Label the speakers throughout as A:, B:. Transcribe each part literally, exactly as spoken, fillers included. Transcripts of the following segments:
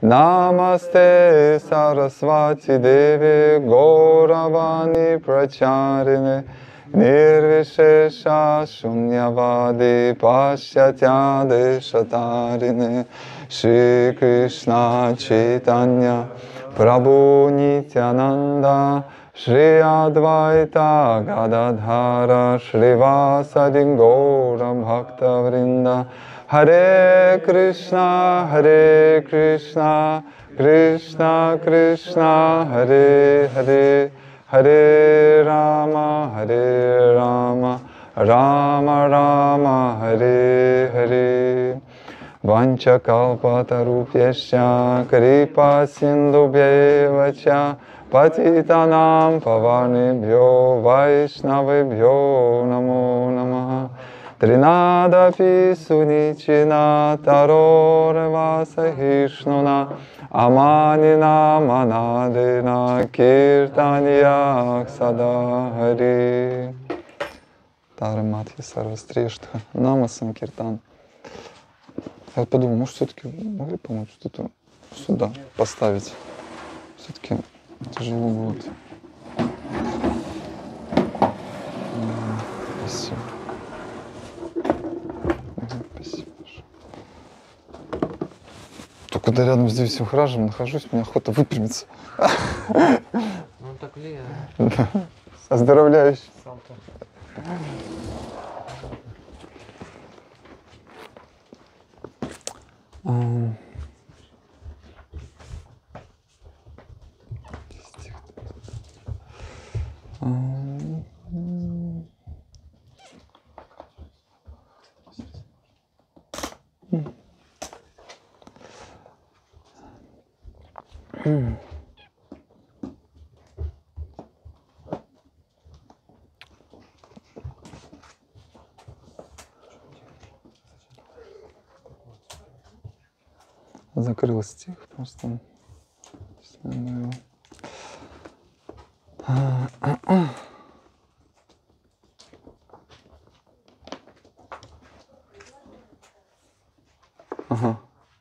A: Намасте Сарасвати Деви Гауравани Прачарine Nirvishesha Shunyavadi Pashyatya Deshatarine Shri Krishna Chaitanya Prabhu Nityananda Shri Advaita Gadadhara Shrivasadi Gaura Bhakta Vrinda Hare Krishna Hare Krishna Krishna Krishna Hare Hare Hare Rama Hare Rama Rama Rama Hare Hare Vanchakalpatarupyasya Kripa Sindhubhyeva cha Patitanam Pavanebhyo Vaishnavebhyo Namo Namaha Trinadapi Sunichina Tarore Vasahishnuna Amanina Manadena Kirtaniyak Sada Hari Тараматхи Сарвастрештха Нама Санкиртан. Я подумал, может, все-таки могли помочь что-то сюда поставить. Все-таки тяжело будет. Спасибо. Спасибо. Только когда рядом с Девисим Хражем нахожусь, мне охота выпрямиться.
B: Ну так ли?
A: Оздоровляющий. Um, um, mm. Закрыл стих просто. Ага.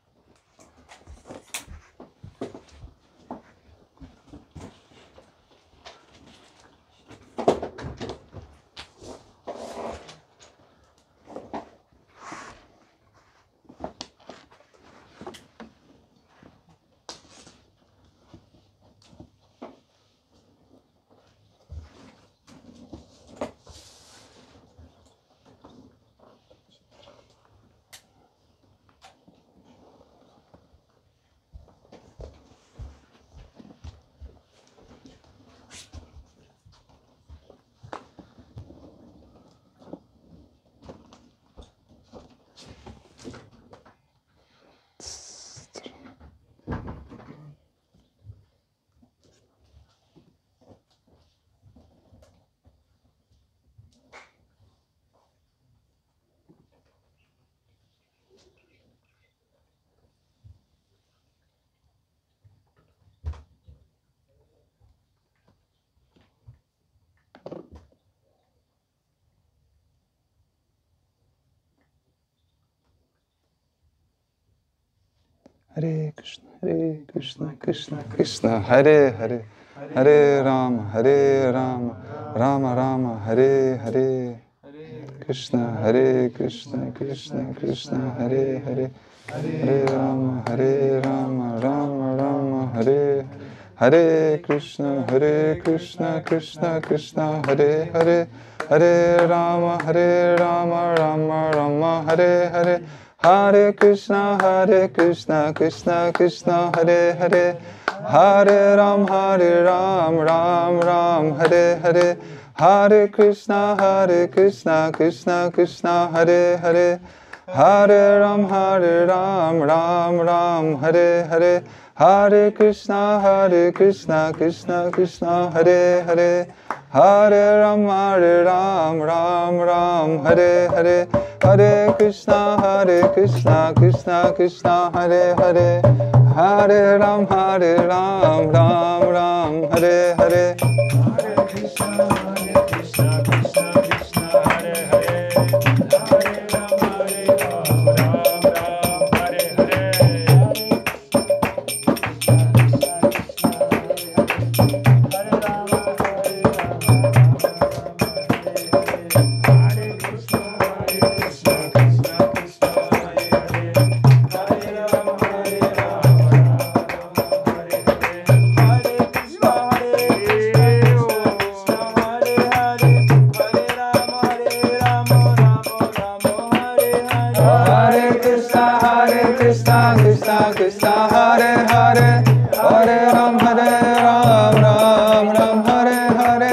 A: Харе Кришна, Харе Кришна, Кришна, Кришна, Харе Харе, Харе Рама, Харе Рама, Рама Рама, Харе Харе, Кришна, Харе Кришна, Кришна, Кришна, Харе Харе, Харе Рама, Харе Рама, Рама Рама, Харе, Харе Кришна, Харе Кришна, Кришна, Кришна, Харе Харе, Харе Рама, Харе Рама, Рама Рама, Харе Харе. Hare Krishna, Hare Krishna, Krishna Krishna, Hare Hare, Hare Ram, Hare Ram, Ram Ram, Hare Hare, Hare Krishna, Hare Krishna, Krishna Krishna, Hare Hare, Hare Ram, Hare Ram, Ram Ram, Hare Hare, Hare Krishna, Hare Krishna, Krishna Krishna, Hare Hare, Hare Ram, Hare Ram, Ram Ram, Hare Hare, Hare Krishna, Hare Krishna, Krishna Krishna, Hare Hare, Hare Ram, Hare Ram, Ram Ram, Hare Hare, Hare Krishna, Hare Krishna, Krishna Krishna, Hare Hare, Hare Ram, Hare Ram, Ram Ram, Hare Hare, Krishna, Hare Hare, Hare Ram, Hare Ram, Ram Ram, Hare Hare.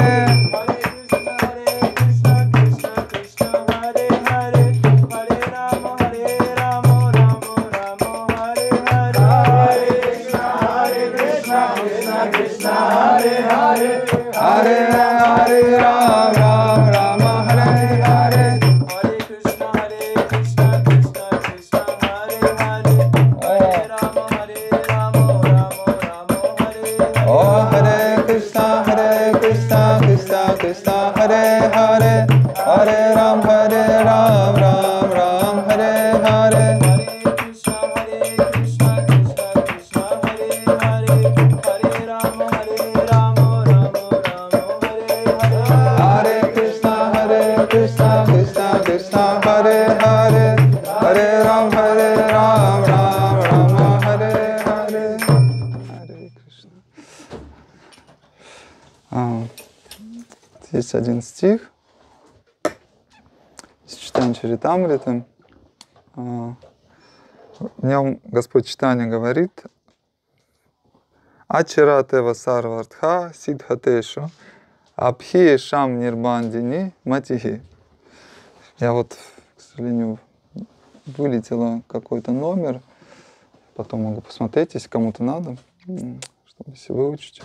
A: Hare Hare Ram Ram Ram Hare Hare.
C: Hare Krishna Hare Krishna Krishna Krishna Hare Hare. Hare Rama Hare Rama Rama Rama Hare Hare.
A: Oh Hare Krishna Hare Krishna Krishna Krishna Hare Hare. Hare Ram Hare Ram Ram Ram Hare Hare.
C: Hare Krishna Hare Krishna Krishna Krishna Hare Hare. Hare Rama Hare Rama Rama Rama Hare Hare.
A: Hare Krishna Hare Krishna Krishna Krishna Hare Hare. Hare Ram Hare Ram Ram Rama Hare Hare. Hare Krishna. А, Есть один стих из Читания Чаритамриты. А, В нем Господь Читания говорит: Ачаратева сарвартха сидхатешу абхи шам нирбандини матихи. Я вот, к сожалению, вылетело какой-то номер. Потом могу посмотреть, если кому-то надо, чтобы все выучить.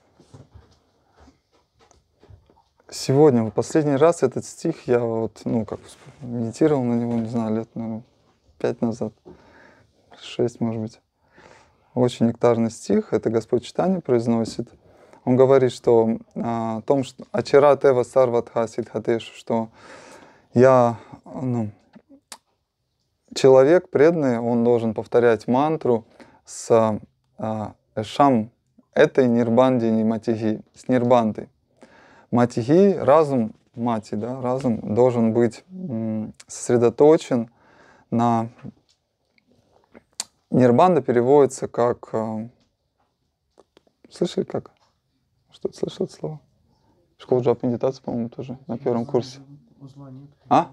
A: Сегодня, вот последний раз этот стих я вот, ну, как медитировал на него, не знаю, лет, наверное, пять назад, шесть, может быть. Очень нектарный стих, это Господь Читания произносит. Он говорит, что а, о том, что Ачаратева сарватха сидхатешу, что я, ну, человек преданный, он должен повторять мантру с а, эшам, этой нирбандини матихи, с нирбандой. Матихи, разум, мати, да, разум должен быть м, сосредоточен на... Нирбанда переводится как... Э, слышали как? Что ты слышал это слово? Школа джап медитации, по-моему, тоже на первом курсе. А?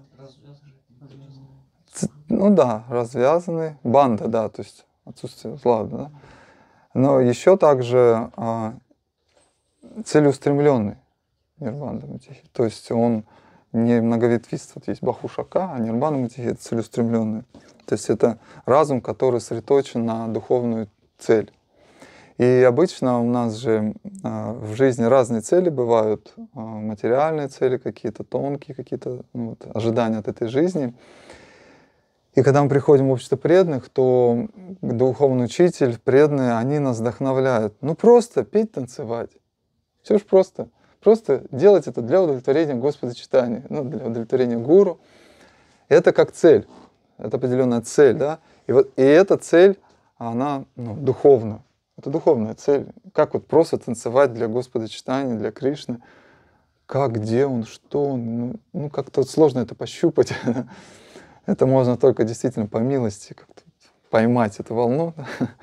A: Ц- Ну да, развязанный. Банда, да, то есть отсутствие зла, да. Но еще также а, целеустремленный нирбанда матихи. То есть он не многоветвист. Вот есть бахушака, а нирбанда матихи — это целеустремленный. То есть это разум, который сосредоточен на духовную цель. И обычно у нас же а, в жизни разные цели бывают, а, материальные цели какие-то, тонкие какие-то, ну, вот, ожидания от этой жизни. И когда мы приходим в общество преданных, то духовный учитель, преданные, они нас вдохновляют. Ну просто петь, танцевать. Все же просто. Просто делать это для удовлетворения Господа Читания, ну, для удовлетворения гуру. Это как цель. Это определенная цель, да. И, вот, и эта цель, она, ну, духовна. Это духовная цель. Как вот просто танцевать для Господа Читания, для Кришны. Как, где он, что он. Ну, ну как-то сложно это пощупать. Это можно только действительно по милости как-то поймать эту волну.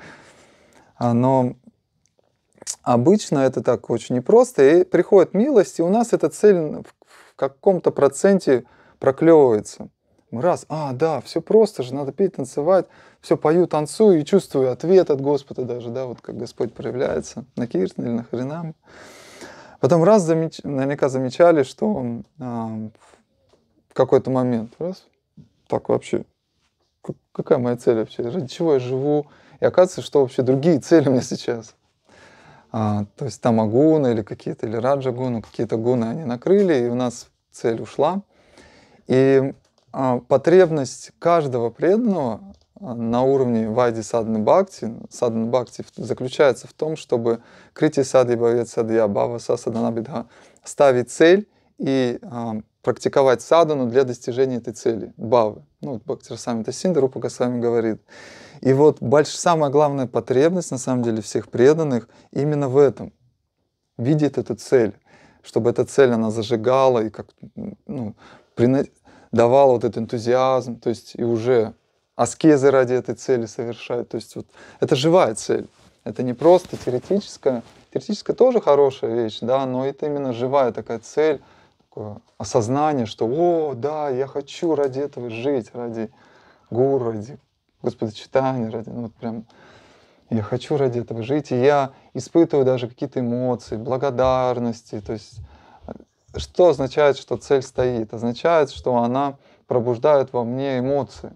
A: Но обычно это так очень непросто. И приходит милость, и у нас эта цель в каком-то проценте проклевывается. Мы раз, а, да, все просто же, надо петь, танцевать, все пою, танцую и чувствую ответ от Господа даже, да, вот как Господь проявляется на киртане или на харинаме. Потом раз замеч... наверняка замечали, что а, в какой-то момент, раз, так вообще, какая моя цель вообще, ради чего я живу? И оказывается, что вообще другие цели у меня сейчас. А, то есть тамагуна или какие-то, или раджагуна, какие-то гуны они накрыли, и у нас цель ушла. И а, потребность каждого преданного а, на уровне вайди садханы бхакти, садхана бхакти заключается в том, чтобы крити садхи бхавет садхья бхава сасадхана бидха, ставить цель и а, практиковать садхану для достижения этой цели, бхавы. Ну, вот Бхакти Расамрита Синдха Рупа Госвами говорит. И вот больш... самая главная потребность, на самом деле, всех преданных именно в этом. Видеть эту цель, чтобы эта цель, она зажигала и как, ну, прина... давала вот этот энтузиазм, то есть и уже аскезы ради этой цели совершать. То есть вот это живая цель. Это не просто теоретическая. Теоретическая тоже хорошая вещь, да, но это именно живая такая цель, такое осознание, что «О, да, я хочу ради этого жить, ради гуру, ради Господа Читания, ради, ну, вот прям Я хочу ради этого жить, и я испытываю даже какие-то эмоции, благодарности. То есть что означает, что цель стоит? Означает, что она пробуждает во мне эмоции.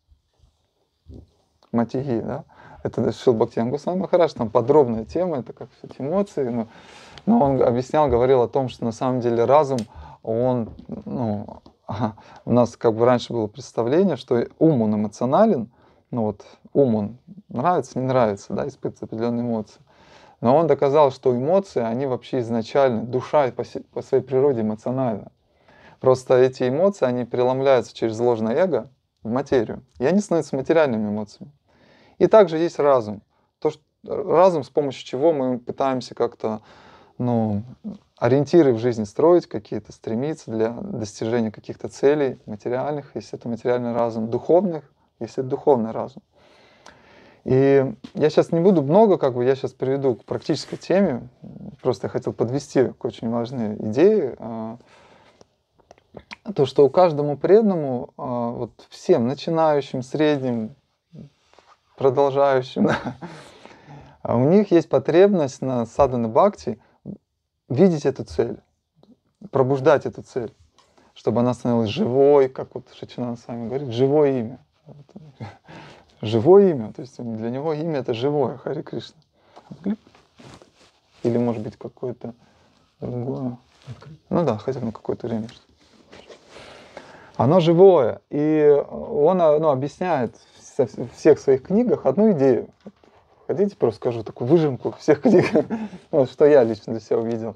A: Матиги, да? Это Шрила Бхактивинода Госвами Махарадж, там подробная тема, это как эти эмоции. Но, но он объяснял, говорил о том, что на самом деле разум, он, ну, у нас как бы раньше было представление, что ум, он эмоционален, ну вот ум, он нравится, не нравится, да, испытывает определенные эмоции. Но он доказал, что эмоции, они вообще изначально, душа по, по своей природе эмоциональна. Просто эти эмоции, они преломляются через ложное эго в материю, и они становятся материальными эмоциями. И также есть разум. То, что, разум, с помощью чего мы пытаемся как-то, ну, ориентиры в жизни строить, какие-то стремиться для достижения каких-то целей материальных, если это материальный разум, духовных, если это духовный разум. И я сейчас не буду много, как бы я сейчас приведу к практической теме, просто я хотел подвести к очень важной идее, то, что у каждому преданному, вот всем, начинающим, средним, продолжающим, у них есть потребность на садхана бхакти видеть эту цель, пробуждать эту цель, чтобы она становилась живой, как вот Шачинанда с вами говорит, живое имя. Живое имя, то есть для него имя это живое, Харе Кришна. Или может быть какое-то другое. Ну да, хотя бы на какое-то время. Оно живое. И он, ну, объясняет во всех своих книгах одну идею. Хотите, просто скажу такую выжимку всех книг, вот, что я лично для себя увидел.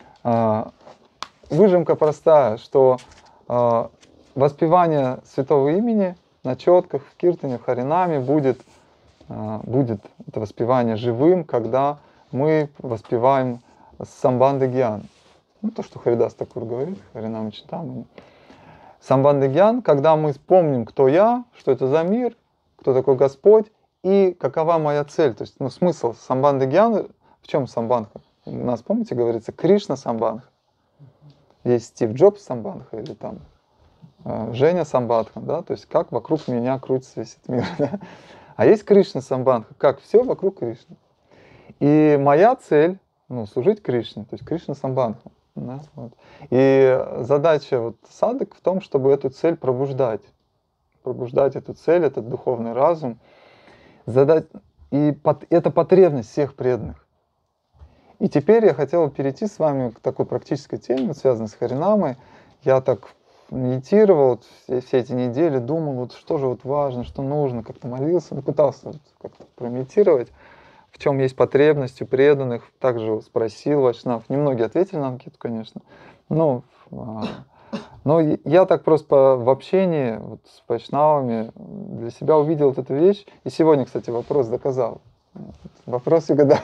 A: Выжимка простая, что воспевание святого имени на четках, в киртане, в харинаме будет, будет это воспевание живым, когда мы воспеваем самбандха гьян. Ну, то, что Харидас Такур говорит, Харинама Читамани. Самбандха гьян, когда мы помним, кто я, что это за мир, кто такой Господь и какова моя цель. То есть, ну, смысл самбандха гьяна, в чем самбандха? У нас, помните, говорится, Кришна самбандха. Есть Стив Джобс самбандха или там Женя самбандха, да, то есть как вокруг меня крутится весь этот мир. Да? А есть Кришна самбандха, как все вокруг Кришны. И моя цель, ну, служить Кришне, то есть Кришна самбандха. Да, вот. И задача вот садхак в том, чтобы эту цель пробуждать. Пробуждать эту цель, этот духовный разум. Задать... И под... это потребность всех преданных. И теперь я хотел перейти с вами к такой практической теме, связанной с Харинамой. Я так медитировал вот, все, все эти недели, думал, вот, что же вот важно, что нужно, как-то молился, пытался вот, как-то промедитировать, в чем есть потребность у преданных. Также спросил вайшнав. Немногие ответили на анкету, конечно. Но, но я так просто в общении вот, с вайшнавами для себя увидел вот эту вещь. И сегодня, кстати, вопрос доказал. Вопрос угадал.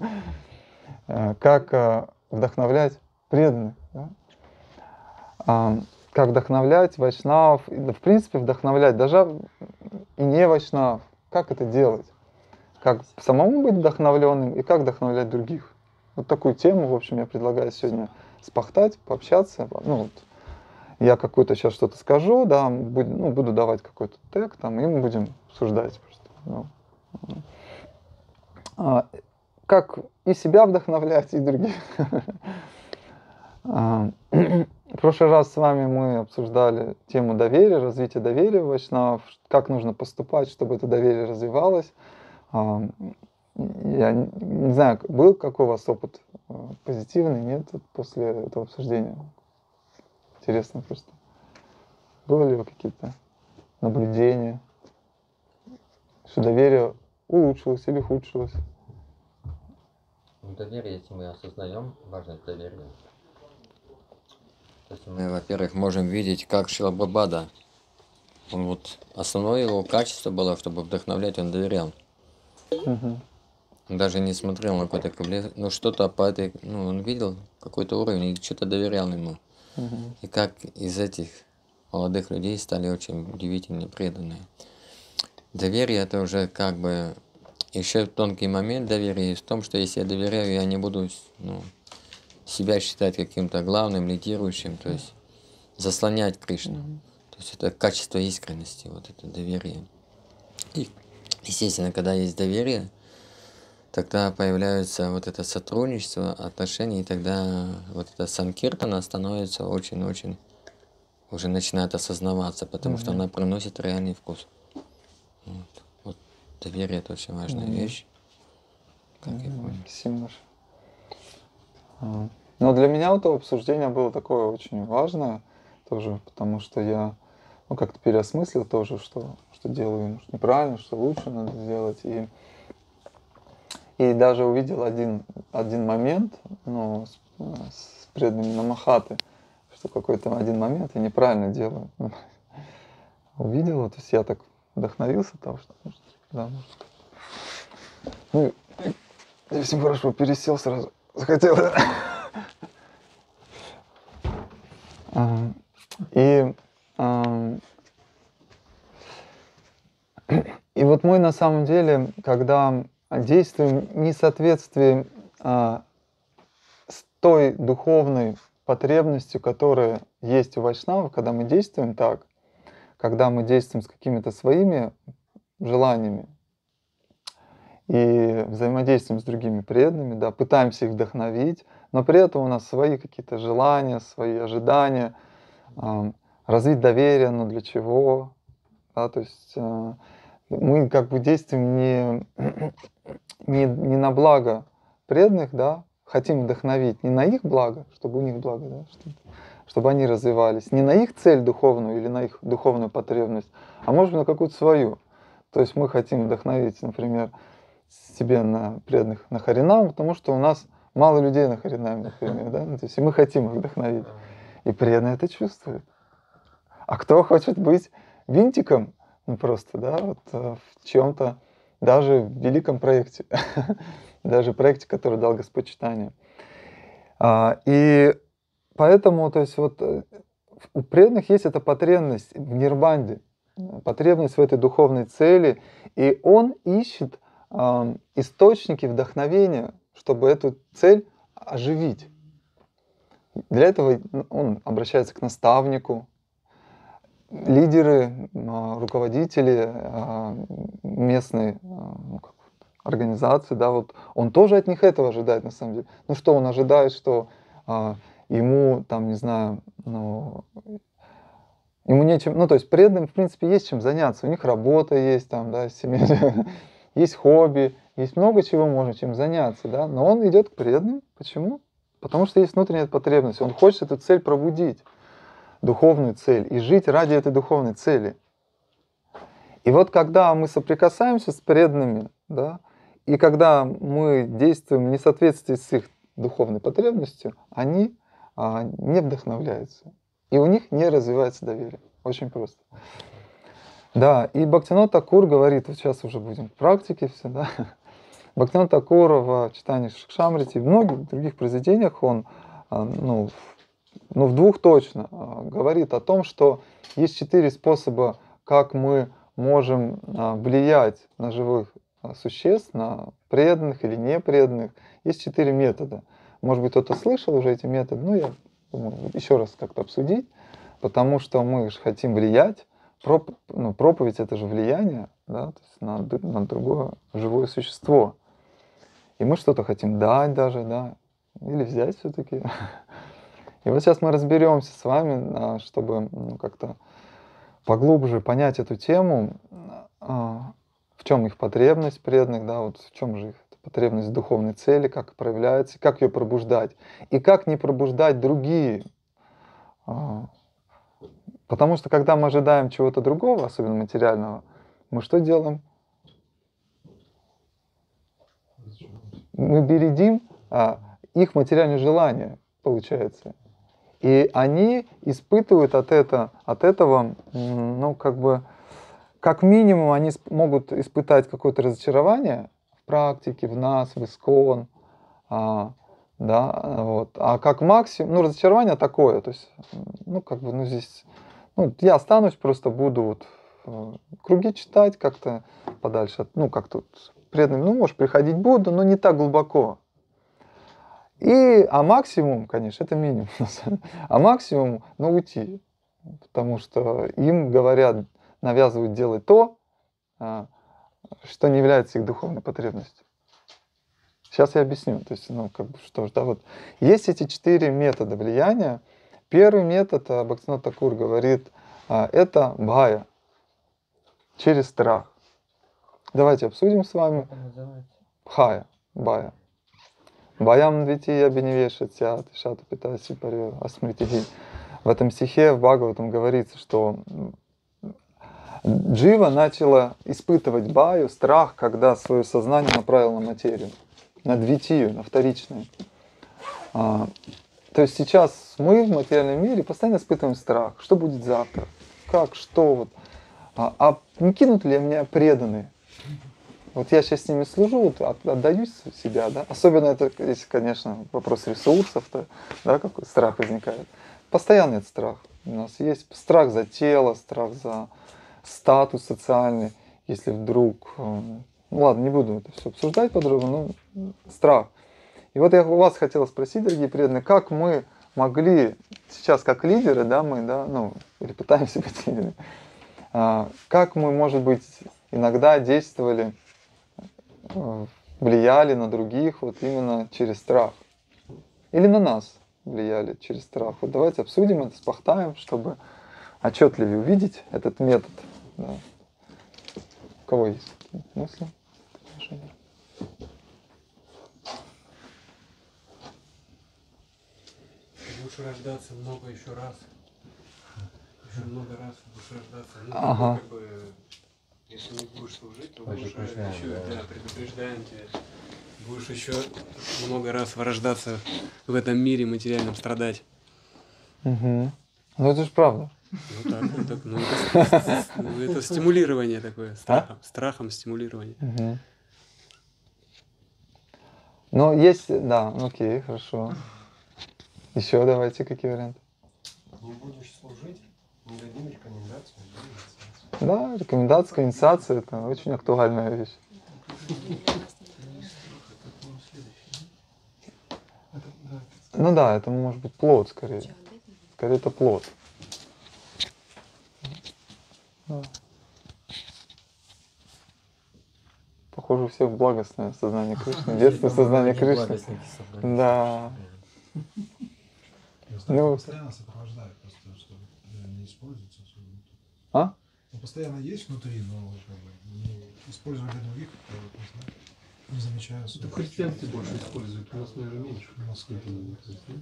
A: Как вдохновлять преданных. Да? Как вдохновлять вайшнавов. В принципе, вдохновлять даже и не вайшнав. Как это делать? Как самому быть вдохновленным и как вдохновлять других. Вот такую тему, в общем, я предлагаю сегодня спахтать, пообщаться. Ну, вот, я какую-то сейчас что-то скажу, да, буд, ну, буду давать какой-то тег, там, и мы будем обсуждать просто. Ну. А, как и себя вдохновлять, и других. В прошлый раз с вами мы обсуждали тему доверия, развития доверия в вайшнавов, как нужно поступать, чтобы это доверие развивалось. Я не знаю, был какой у вас опыт, позитивный, нет, после этого обсуждения? Интересно просто. Было ли у вас какие-то наблюдения, что доверие улучшилось или ухудшилось?
B: Доверие, если мы осознаем важность доверия. То есть мы, во-первых, можем видеть, как Шрила Прабхупада, он вот основное его качество было, чтобы вдохновлять, он доверял.
A: Uh-huh.
B: Он даже не смотрел на какой-то кабле, но что-то по этой, ну, он видел какой-то уровень и что-то доверял ему. Uh-huh. И как из этих молодых людей стали очень удивительно преданные. Доверие это уже как бы еще тонкий момент доверия в том, что если я доверяю, я не буду, ну, себя считать каким-то главным, лидирующим, то есть заслонять Кришну. Uh-huh. То есть это качество искренности, вот это доверие. И естественно, когда есть доверие, тогда появляется вот это сотрудничество, отношения, и тогда вот это санкиртана становится очень-очень, уже начинает осознаваться, потому что
A: Мгм.
B: она приносит реальный вкус. Вот, вот доверие — это очень важная
A: Мгм.
B: вещь, как я
A: Мгм.
B: понял.
A: Спасибо большое. А, Но для меня вот это обсуждение было такое очень важное тоже, потому что я ну, как-то переосмыслил тоже, что, что делаю может, неправильно, что лучше надо сделать. И, и даже увидел один, один момент ну, с, с преданными Намахаты, что какой-то один момент я неправильно делаю. Увидел, то есть я так вдохновился того, что может, да, может. Ну, и всем хорошо, пересел сразу. Захотел. А, И, а, и вот мы на самом деле, когда действуем не в соответствии а, с той духовной потребностью, которая есть у вайшнавов, когда мы действуем так, когда мы действуем с какими-то своими желаниями и взаимодействуем с другими преданными, да, пытаемся их вдохновить, но при этом у нас свои какие-то желания, свои ожидания, а, развить доверие, ну для чего, да, то есть а, мы как бы действуем не, не, не на благо преданных, да, хотим вдохновить не на их благо, чтобы у них благо, да, чтобы, чтобы они развивались, не на их цель духовную или на их духовную потребность, а может быть на какую-то свою. То есть мы хотим вдохновить, например, себе на преданных на Харинам, потому что у нас мало людей на Харинаме, например, да, ну, то есть и мы хотим их вдохновить. И преданные это чувствуют. А кто хочет быть винтиком, ну просто, да, вот э, в чем-то, даже в великом проекте, даже проекте, который дал Господь читание. А, и поэтому, то есть вот э, у преданных есть эта потребность в нирбанде, э, потребность в этой духовной цели, и он ищет а, источники вдохновения, чтобы эту цель оживить. Для этого он обращается к наставнику, лидеры, а, руководители а, местной а, ну, как, организации, да, вот он тоже от них этого ожидает на самом деле. Ну что он ожидает, что а, ему там, не знаю, ну, ему нечем, ну то есть преданным в принципе есть чем заняться, у них работа есть там, да, семья, есть хобби, есть много чего можно чем заняться, да, но он идет к преданным, почему? Потому что есть внутренняя потребность, он хочет эту цель пробудить, духовную цель, и жить ради этой духовной цели. И вот когда мы соприкасаемся с преданными, да, и когда мы действуем не в соответствии с их духовной потребностью, они а, не вдохновляются. И у них не развивается доверие. Очень просто. Да, и Бхактивинод Такур говорит, вот сейчас уже будем в практике все, да. Бхактивинод Такур в читании Шикшамрити и в многих других произведениях, он, а, ну, ну, в двух точно, а, говорит о том, что есть четыре способа, как мы можем а, влиять на живых а, существ, на преданных или непреданных. Есть четыре метода. Может быть, кто-то слышал уже эти методы, но я думаю, еще раз как-то обсудить, потому что мы же хотим влиять. Проп, ну, проповедь — это же влияние, да, то есть на, на другое живое существо. И мы что-то хотим дать даже, да, или взять все-таки. И вот сейчас мы разберемся с вами, чтобы ну, как-то поглубже понять эту тему, в чем их потребность преданных, да, вот в чем же их потребность в духовной цели, как проявляется, как ее пробуждать, и как не пробуждать другие. Потому что когда мы ожидаем чего-то другого, особенно материального, мы что делаем? Мы бередим а, их материальные желания, получается. И они испытывают от, это, от этого, ну, как бы, как минимум, они могут испытать какое-то разочарование в практике, в нас, в ИСККОН, а, да, вот. А как максимум, ну, разочарование такое, то есть, ну, как бы, ну, здесь, ну, я останусь, просто буду вот э, круги читать как-то подальше, от- ну, как тут преданным, ну, может, приходить буду, но не так глубоко. И, а максимум, конечно, это минимум, а максимум, ну, уйти, потому что им говорят, навязывают делать то, а, что не является их духовной потребностью. Сейчас я объясню. То есть, ну, как бы, что ж, да, вот. Есть эти четыре метода влияния. Первый метод, а, Бхактивинод Такур говорит, а, это бхая, через страх. Давайте обсудим с вами. Бхая, бхая. Бхаям двития биневешатя, тишата питаси парё асмритиги. В этом стихе в Бхагаватам говорится, что Джива начала испытывать бхаю, страх, когда свое сознание направило на материю, на двитию, на вторичное. А, то есть сейчас мы в материальном мире постоянно испытываем страх. Что будет завтра? Как? Что? Вот. А, а не кинут ли меня преданные? Вот я сейчас с ними служу, вот отдаюсь себя, да. Особенно это, если, конечно, вопрос ресурсов, то, да, какой страх возникает. Постоянный этот страх. У нас есть страх за тело, страх за статус социальный, если вдруг... Ну ладно, не буду это все обсуждать подробно, но страх. И вот я у вас хотел спросить, дорогие преданные, как мы могли сейчас как лидеры, да, мы, да, ну, или пытаемся быть лидерами, а, как мы, может быть, иногда действовали, влияли на других вот именно через страх. Или на нас влияли через страх. Вот давайте обсудим это с Пахтаем, чтобы отчетливее увидеть этот метод. Да. У кого есть какие мысли?
D: Будешь рождаться много еще раз. Еще много раз будешь рождаться. Ну,
A: ага.
D: Как бы, если не будешь служить, то будешь еще, да, предупреждаем тебя. Будешь еще много раз вырождаться в этом мире материальном, страдать.
A: Угу. Ну это же правда.
D: Ну так, ну, так, ну, это, ну, это стимулирование такое, страхом, а? страхом стимулирование.
A: Угу. Ну, есть, да, окей, хорошо. Еще давайте, какие варианты?
E: Не будешь служить, не дадим рекомендацию.
A: Да, рекомендация, инициация — это очень актуальная вещь. Ну да, это может быть плод скорее. Скорее это плод. Да. Похоже, у всех благостное сознание Кришны, детское сознание Кришны. Да.
F: Ну, постоянно сопровождает, просто чтобы не используется особенно.
A: А?
F: Ну, постоянно есть внутри, но как бы, не использовать для других, не, не замечая особо.
E: Это христианцы больше используют, у нас, наверное, меньше. У нас сколько надо,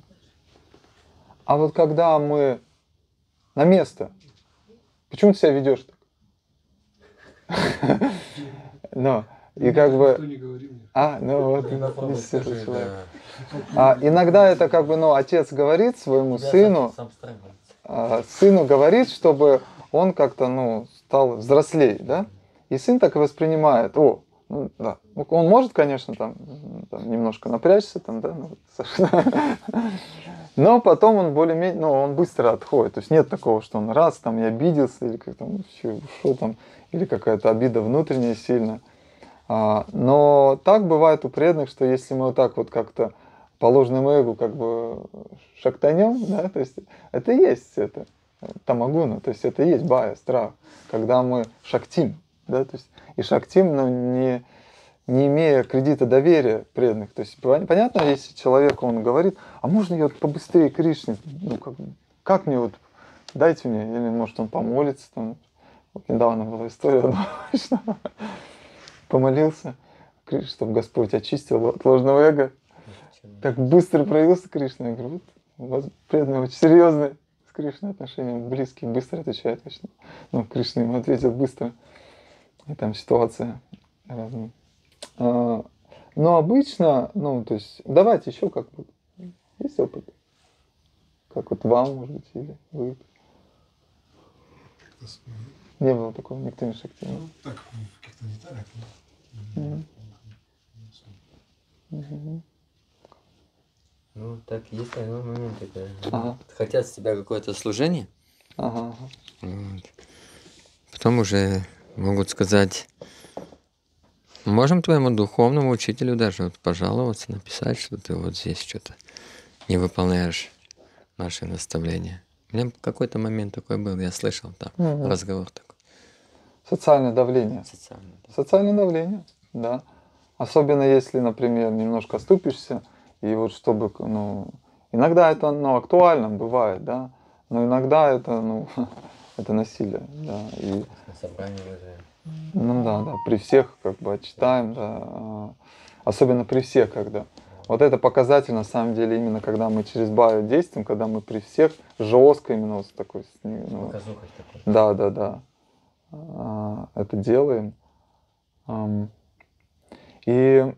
A: а вот когда мы на место, почему ты себя ведешь так? Но, и как бы... А, ну вот, человек. А, иногда это как бы, ну, отец говорит своему сыну, а, сыну говорит, чтобы он как-то, ну, стал взрослее, да? И сын так и воспринимает. О, ну, да. Он может, конечно, там, там немножко напрячься, там, да, ну, но потом он более-менее, ну, он быстро отходит. То есть нет такого, что он раз там и обиделся, или как там ушел там, или какая-то обида внутренняя сильная. А, но так бывает у преданных, что если мы вот так вот как-то по ложному эго как бы шактанем, да, то есть это и есть это тамагуна, то есть это и есть бая, страх, когда мы шактим, да, то есть и шактим, но не, не имея кредита доверия преданных. То есть понятно, если человек, он говорит, а можно я вот побыстрее Кришне, ну как, как мне вот, дайте мне, или может он помолится, там, вот недавно была история, что помолился, чтобы Господь очистил от ложного эго. Так быстро проявился Кришна. Я говорю, вот у вас преданные очень серьезные с Кришной отношения, близкие, быстро отвечает. Ну, Кришна ему ответил быстро. И там ситуация разная. А, но обычно, ну, то есть, давайте еще как бы, есть опыт? Как вот вам, может быть, или вы? Не было такого, никто не шактивил.
F: Ну, так, в каких-то деталях.
A: Mm-hmm.
B: Mm-hmm. Ну, так, есть такой момент, это,
A: ага.
B: хотят с тебя какое-то служение,
A: ага.
B: Вот. Потом уже могут сказать, можем твоему духовному учителю даже вот пожаловаться, написать, что ты вот здесь что-то не выполняешь наши наставления. У меня какой-то момент такой был, я слышал там mm-hmm. разговор такой.
A: Социальное давление.
B: Социальное, да.
A: Социальное давление, да. Особенно если, например, немножко оступишься, и вот чтобы, ну, иногда это, ну, актуально бывает, да, но иногда это, ну, это насилие, да, и,
B: На собрании уже.
A: ну да, да, при всех как бы отчитаем, да, а, особенно при всех, когда. Вот это показатель, на самом деле, именно когда мы через байо действуем, когда мы при всех жестко именно вот такой, ну,
B: Показухой такой.
A: да, да, да, а, это делаем. Ам, И,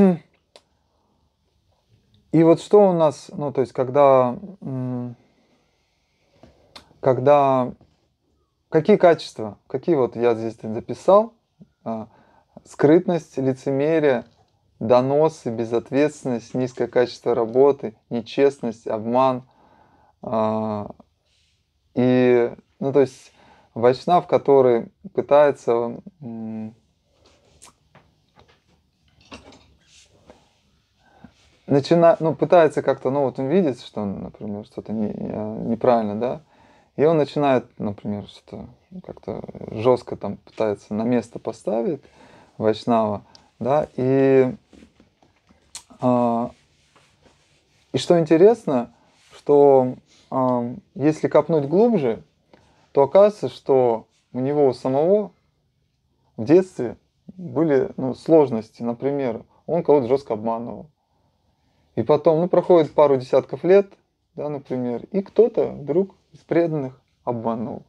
A: и вот что у нас, ну, то есть, когда, м, когда, какие качества, какие вот я здесь записал, а, скрытность, лицемерие, доносы, безответственность, низкое качество работы, нечестность, обман. а, И, ну, то есть, вайшнав, который пытается м, начина, ну, пытается как-то, ну, вот он видит, что, например, что-то не, не- неправильно, да, и он начинает, например, что-то как-то жестко там пытается на место поставить вайшнава, да, и, а, и что интересно, что а, если копнуть глубже, то оказывается, что у него у самого в детстве были, ну, сложности, например, он кого-то жестко обманывал. И потом, ну, проходит пару десятков лет, да, например, и кто-то вдруг из преданных обманул.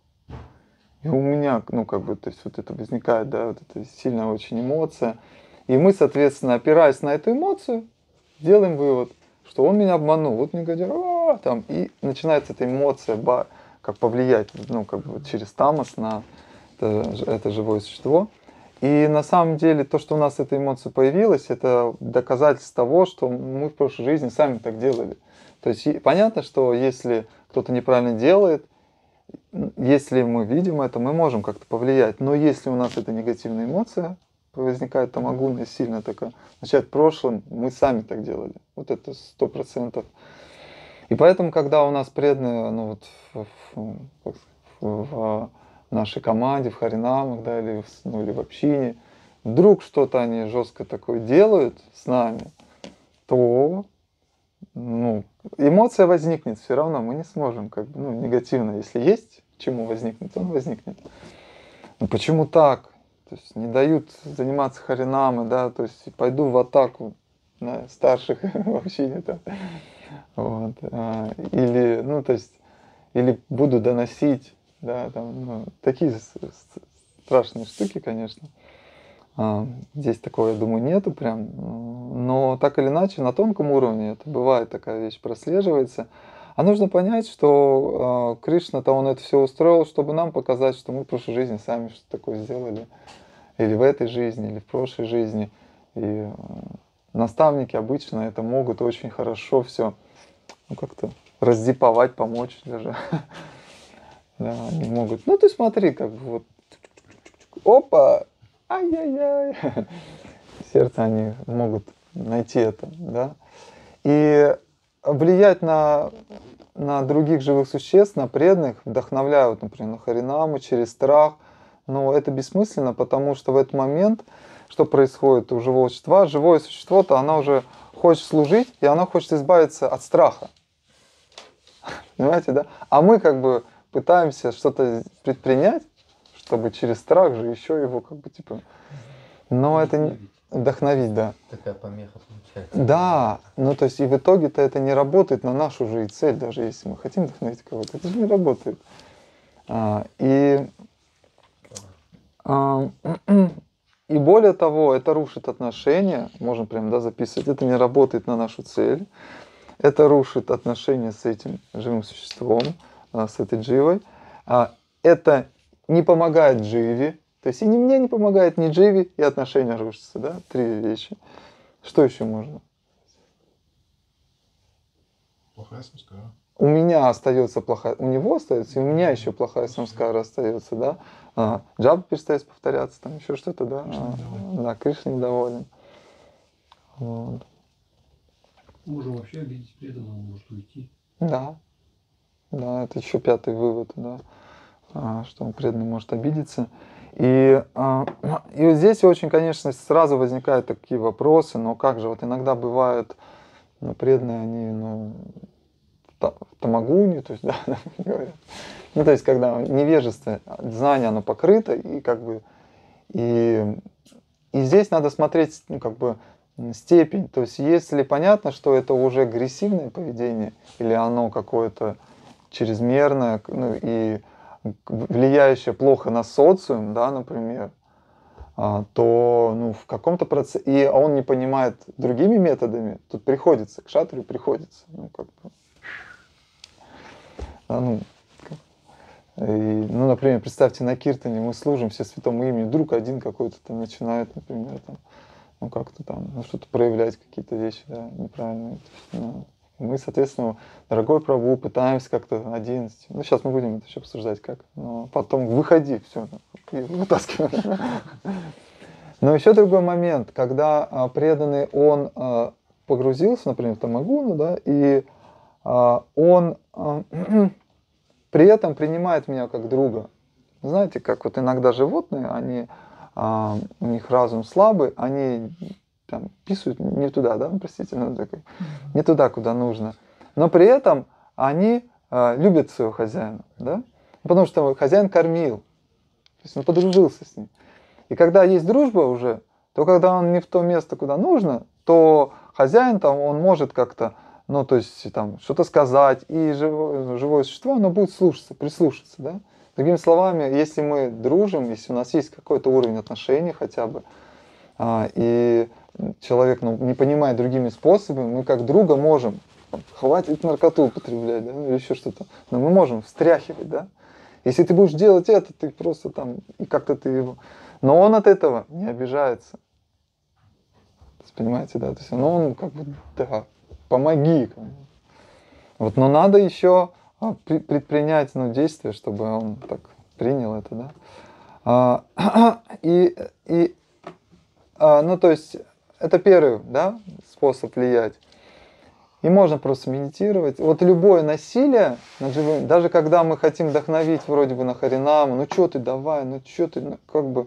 A: И у меня, ну, как бы, то есть вот это возникает, да, вот эта сильная очень эмоция. И мы, соответственно, опираясь на эту эмоцию, делаем вывод, что он меня обманул. Вот негодяй, «А-а-а», там, и начинается эта эмоция, ба, как повлиять, ну, как бы через тамос на это, это живое существо. И на самом деле то, что у нас эта эмоция появилась, это доказательство того, что мы в прошлой жизни сами так делали. То есть понятно, что если кто-то неправильно делает, если мы видим это, мы можем как-то повлиять. Но если у нас эта негативная эмоция возникает тамагуна сильно такая, значит, в прошлом мы сами так делали. Вот это сто процентов. И поэтому, когда у нас преданные, ну вот в, в, в, в нашей команде, в харинамах, да, или, в, ну, или в общине, вдруг что-то они жестко такое делают с нами, то, ну, эмоция возникнет все равно, мы не сможем, как бы, ну, негативно, если есть к чему возникнет, он возникнет. Но почему так? То есть не дают заниматься харинамой, да, то есть пойду в атаку на старших в общине там. Вот. а, Или, ну, то есть, или буду доносить, да, там, ну, такие с- с- страшные штуки, конечно. А, Здесь такого, я думаю, нету прям. м, Но так или иначе, на тонком уровне это бывает, такая вещь прослеживается. А нужно понять, что а, Кришна-то он это все устроил, чтобы нам показать, что мы в прошлой жизни сами что-то такое сделали. Или в этой жизни, или в прошлой жизни. И э, наставники обычно это могут очень хорошо все, ну, как-то раздиповать, помочь даже. Да, они могут. Ну, ты смотри, как бы вот. Опа! Ай-яй-яй! Сердце они могут найти это, да. И влиять на, на других живых существ, на преданных, вдохновляя, вот, например, на харинаму через страх. Но это бессмысленно, потому что в этот момент, что происходит у живого существа, живое существо-то, оно уже хочет служить, и оно хочет избавиться от страха. Понимаете, да? А мы как бы пытаемся что-то предпринять, чтобы через страх же еще его как бы типа... Но это не... Вдохновить, да.
B: Такая помеха получается.
A: Да, ну то есть и в итоге-то это не работает на нашу же и цель, даже если мы хотим вдохновить кого-то, это же не работает. А, и, а, и более того, это рушит отношения, можем прям, да, записывать, это не работает на нашу цель, это рушит отношения с этим живым существом, а, с этой дживой, а, это не помогает дживе, то есть и ни мне не помогает, ни дживе, и отношения рушатся, да, три вещи. Что еще можно?
F: Плохая самскара.
A: У меня остается плохая, у него остается, и у меня еще плохая самскара остается, да. А, джаба перестает повторяться, там еще что-то, да.
F: Кришна
A: А,
F: недоволен.
A: да, Кришна недоволен. Вот.
E: Можно вообще обидеть преданного, он может уйти.
A: Да, да, это еще пятый вывод, да, а, что он преданный может обидеться. И, а, и вот здесь очень, конечно, сразу возникают такие вопросы, но как же, вот иногда бывают, ну, преданные, они, ну, в тамагуни, то есть, да, говорят. Ну, то есть, когда невежество, знание, оно покрыто, и как бы, и, и здесь надо смотреть, ну, как бы, степень. То есть, если понятно, что это уже агрессивное поведение, или оно какое-то чрезмерное, ну, и влияющее плохо на социум, да, например, а, то, ну, в каком-то процессе, и он не понимает другими методами, тут приходится, к шатрию приходится, ну, как бы, а, ну, и, ну, например, представьте, на киртане мы служим все святому имени, вдруг один какой-то там начинает, например, там, ну, как-то там, ну, что-то проявлять, какие-то вещи, да, неправильные. Ну, мы, соответственно, дорогой Прабху, пытаемся как-то один, ну, сейчас мы будем это еще обсуждать, как, но потом выходи, все, и вытаскивай. Но еще другой момент, когда а, преданный, он а, погрузился, например, в тамагуну, да, и а, он а, при этом принимает меня как друга. Знаете, как вот иногда животные, они, а, у них разум слабый, они там писают не туда, да, ну, простите, ну, такой, не туда, куда нужно. Но при этом они а, любят своего хозяина, да, потому что хозяин кормил, то есть он подружился с ним. И когда есть дружба уже, то когда он не в то место, куда нужно, то хозяин там, он может как-то, ну, то есть там что-то сказать, и живое, живое существо, оно будет слушаться, прислушаться, да. Другими словами, если мы дружим, если у нас есть какой-то уровень отношений хотя бы, а, и человек, ну, не понимает другими способами, мы как друга можем, хватит наркоту употреблять, да, или еще что-то, но мы можем встряхивать, да. Если ты будешь делать это, ты просто там, и как-то ты его... Но он от этого не обижается. То есть, понимаете, да? То есть, ну, он как бы, да, помоги. Как бы. Вот, но надо еще предпринять, ну, действия, чтобы он так принял это, да. А, и, и а, ну, то есть, это первый, да, способ влиять. И можно просто медитировать. Вот любое насилие над живым, даже когда мы хотим вдохновить вроде бы на Харинаму, ну что ты, давай, ну что ты, ну, как бы,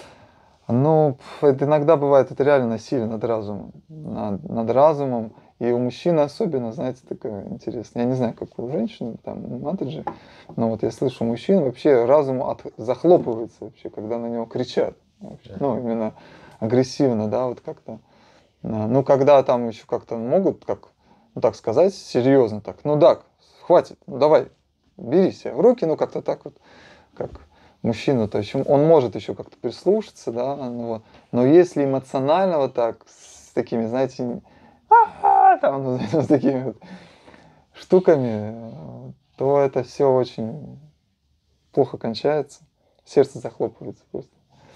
A: ну, это иногда бывает, это реально насилие над разумом, над, над разумом. И у мужчины особенно, знаете, такое интересное. Я не знаю, как у женщин, там, матриджи, но вот я слышу, мужчин вообще разум от, захлопывается вообще, когда на него кричат. Вообще. Ну, именно агрессивно, да, вот как-то. Ну, когда там еще как-то могут, как, ну, так сказать, серьезно так, ну, так, хватит, ну, давай, бери себя в руки, ну, как-то так вот, как мужчина, то есть он может еще как-то прислушаться, да, ну, вот. Но если эмоционально вот так, с такими, знаете, там, ну, с такими вот штуками, то это все очень плохо кончается, сердце захлопывается просто.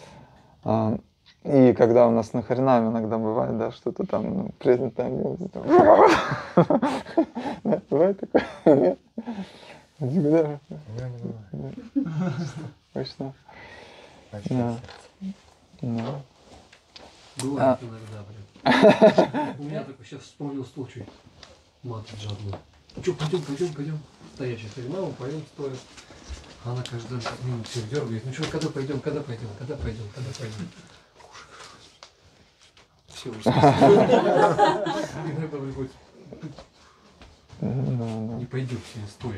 A: И когда у нас на Харинаме иногда бывает, да, что-то там, ну, преданный там, бывает такое? Нет? Всегда. Точно.
E: Бывает иногда, блин. У меня такой, сейчас вспомнил случай. Матриджи одну. Ну что, пойдем, пойдем, пойдем. Стоящая Харинама, поем стоя. Она каждый минут всех дергает. Ну что, когда пойдем, когда пойдем, когда пойдем, когда пойдем. Все уже. Иногда приходится. Не пойдем, все стоя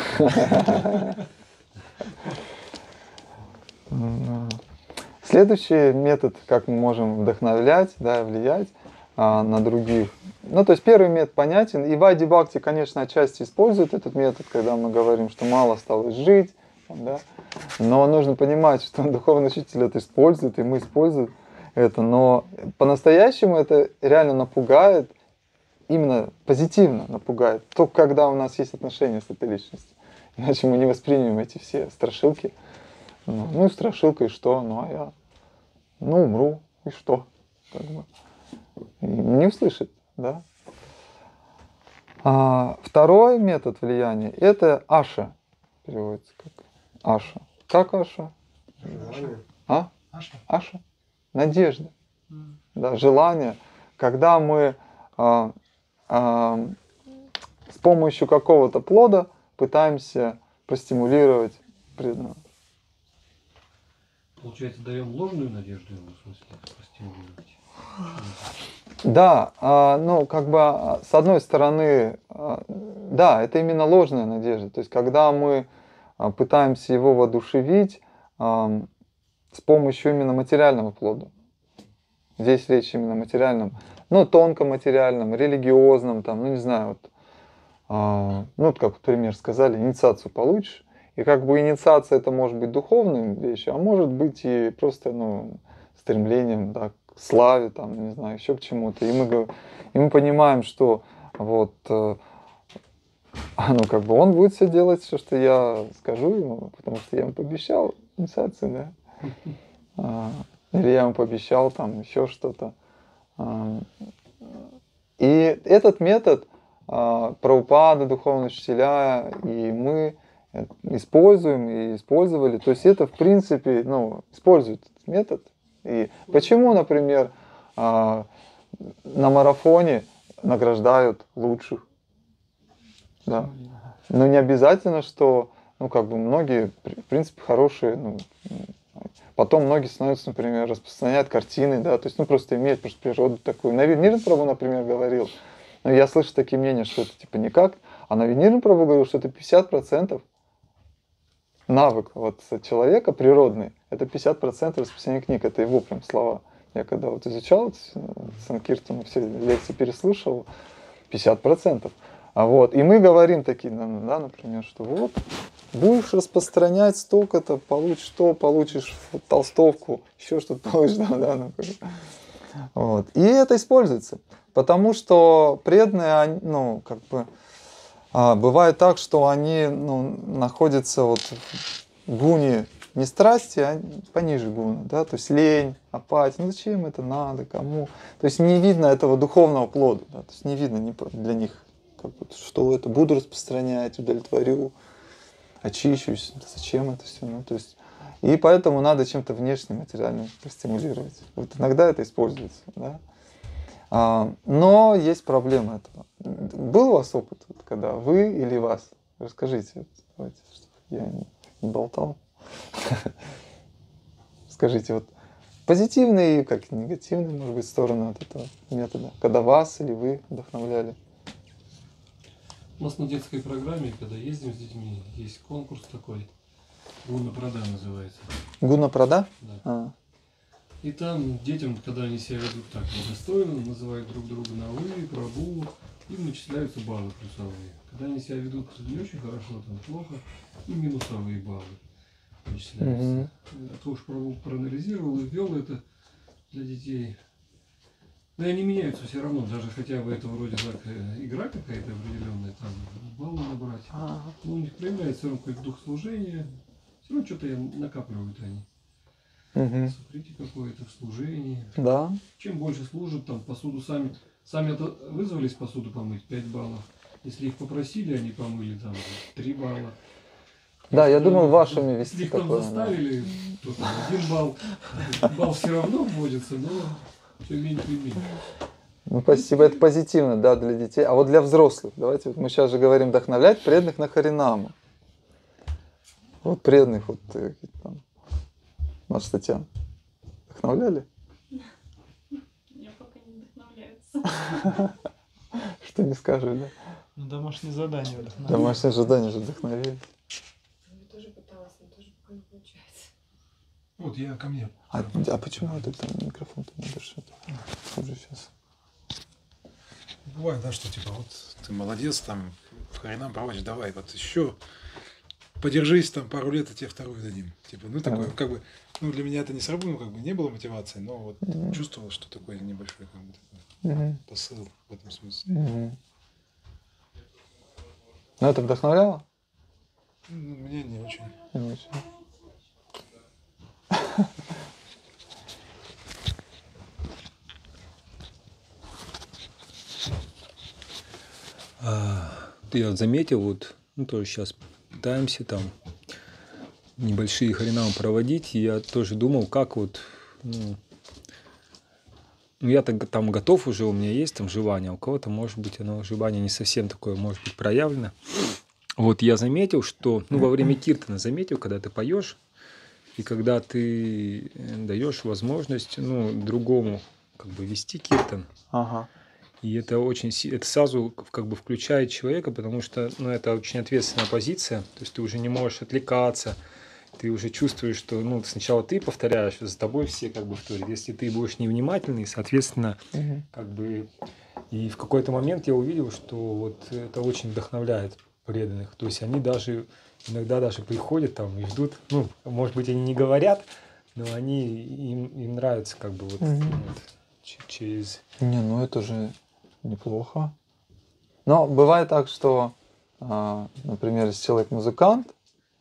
E: будем.
A: Следующий метод, как мы можем вдохновлять, да, влиять а, на других. Ну, то есть первый метод понятен. И Вайди Бхакти, конечно, отчасти использует этот метод, когда мы говорим, что мало осталось жить. Да? Но нужно понимать, что духовный учитель это использует, и мы используем это. Но по-настоящему это реально напугает, именно позитивно напугает. Только когда у нас есть отношения с этой личностью. Иначе мы не воспримем эти все страшилки. Ну, ну и страшилка, и что? Ну, а я, ну, умру, и что? Как бы. И не услышит, да? А, второй метод влияния – это аша. Переводится как аша. Как аша?
E: Желание.
A: А?
F: Аша.
A: Аша. Надежда. Mm. Да, желание. Когда мы а, а, с помощью какого-то плода пытаемся простимулировать преданного.
E: Получается, даем ложную надежду ему, в смысле, простимулировать.
A: Да, а, ну, как бы, а, с одной стороны, а, да, это именно ложная надежда. То есть, когда мы а, пытаемся его воодушевить а, с помощью именно материального плода. Здесь речь именно о материальном, ну, тонком материальном, религиозном, там, ну, не знаю, вот, а, ну, вот как, пример сказали, инициацию получишь. И как бы инициация это может быть духовной вещью, а может быть и просто, ну, стремлением, да, к славе, там, не знаю, еще к чему-то. И мы, гов- и мы понимаем, что вот, э, ну, как бы он будет все делать, все, что я скажу ему, потому что я ему пообещал инициацию, да. А, или я ему пообещал там еще что-то. А, И этот метод а, Прабхупада, духовные учителя, и мы э, используем и использовали. То есть это, в принципе, ну, используют этот метод. И почему, например, а, на марафоне награждают лучших? Да. Но не обязательно, что, ну, как бы многие, в принципе, хорошие, ну, потом многие становятся, например, распространяют картины, да, то есть, ну, просто имеют просто природу такую. Навинирн Прабhu, например, говорил, но я слышу такие мнения, что это типа никак, а Навинирн Прабhu говорил, что это пятьдесят процентов навык вот человека природный, это пятьдесят процентов распространения книг, это его прям слова. Я когда вот изучал Санкиртану, все лекции переслушал, пятьдесят процентов. А вот, и мы говорим такие, да, например, что вот, будешь распространять столько-то, получишь то, получишь толстовку, еще что-то получишь, да, да, например. Вот. И это используется, потому что преданные, ну, как бы, а, бывает так, что они, ну, находятся вот в гуне не страсти, а пониже гуна, да, то есть лень, апатия, ну зачем это надо, кому, то есть не видно этого духовного плода, да, то есть не видно не для них, как бы, что это, буду распространять, удовлетворю, очищусь, зачем это все, ну, то есть, и поэтому надо чем-то внешним, материальным простимулировать. Вот иногда это используется, да. А, но есть проблема этого. Был у вас опыт, вот, когда вы или вас? Расскажите, вот, давайте, чтобы я не, не болтал. Скажите, вот позитивные и как негативные, может быть, стороны от этого метода, когда вас или вы вдохновляли?
E: У нас на детской программе, когда ездим с детьми, есть конкурс такой, Гуна Прада называется.
A: Гуна Прада?
E: Да.
A: А.
E: И там детям, когда они себя ведут так недостойно, называют друг друга на вы, Прабу, им начисляются баллы плюсовые. Когда они себя ведут не очень хорошо, там плохо, им минусовые баллы начисляются. Mm-hmm. А то уж Прабу проанализировал и ввел это для детей. Но они меняются все равно, даже хотя бы это вроде так игра какая-то определенная, там баллы набрать. А-а-а. Но у них проявляется все равно какой-то дух служения, все равно что-то накапливают они.
A: Угу.
E: Смотрите, какое-то в служении.
A: Да.
E: Чем больше служат, там посуду сами, сами это вызвались посуду помыть, пять баллов. Если их попросили, они помыли, там три балла.
A: Да,
E: если
A: я думал, вашими вести.
E: Если их там
A: такое,
E: заставили, да. То там один балл. Балл все равно вводится, но все меньше и меньше.
A: Ну, спасибо, это позитивно, да, для детей. А вот для взрослых, давайте, вот мы сейчас же говорим вдохновлять преданных на Харинаму. Вот преданных, вот там, наша Татьяна, вдохновляли?
G: Меня пока не вдохновляются.
A: Что не скажешь, да?
C: Ну, домашнее задание вдохновляет.
A: Домашнее задание же вдохновили.
G: Я тоже пыталась, но тоже пока не получается.
F: Вот я ко мне.
A: А, а почему этот там микрофон-то не дышит? Уже сейчас.
F: Бывает, да, что типа вот ты молодец, там в Харинам проводишь, давай, вот еще подержись там пару лет, и тебе вторую дадим. Типа, ну такое, ага. Как бы, ну для меня это не сработало, как бы не было мотивации, но вот mm-hmm. чувствовал, что такое небольшой как бы такой mm-hmm. посыл в этом смысле.
A: Mm-hmm. Ну это вдохновляло?
F: Ну, меня не очень.
A: Не очень.
H: Я заметил, вот, ну тоже сейчас пытаемся там небольшие харинамы проводить, и я тоже думал, как вот, ну, ну я так там готов уже, у меня есть там желание, а у кого-то, может быть, оно желание не совсем такое, может быть, проявлено. Вот я заметил, что, ну, во время киртана заметил, когда ты поешь, И когда ты даешь возможность, ну, другому как бы вести киртан,
A: Ага.
H: и это очень, си- это сразу как бы включает человека, потому что, ну, это очень ответственная позиция, то есть ты уже не можешь отвлекаться, ты уже чувствуешь, что, ну, сначала ты повторяешь, за тобой все как бы вторят. Если ты будешь невнимательный, соответственно,
A: Мгм.
H: как бы, и в какой-то момент я увидел, что вот это очень вдохновляет преданных, то есть они даже иногда даже приходят там и ждут, ну, может быть, они не говорят, но они, им, им нравится как бы вот,
A: Мгм.
H: вот ч- через...
A: Не, ну это же неплохо. Но бывает так, что, а, например, если человек музыкант,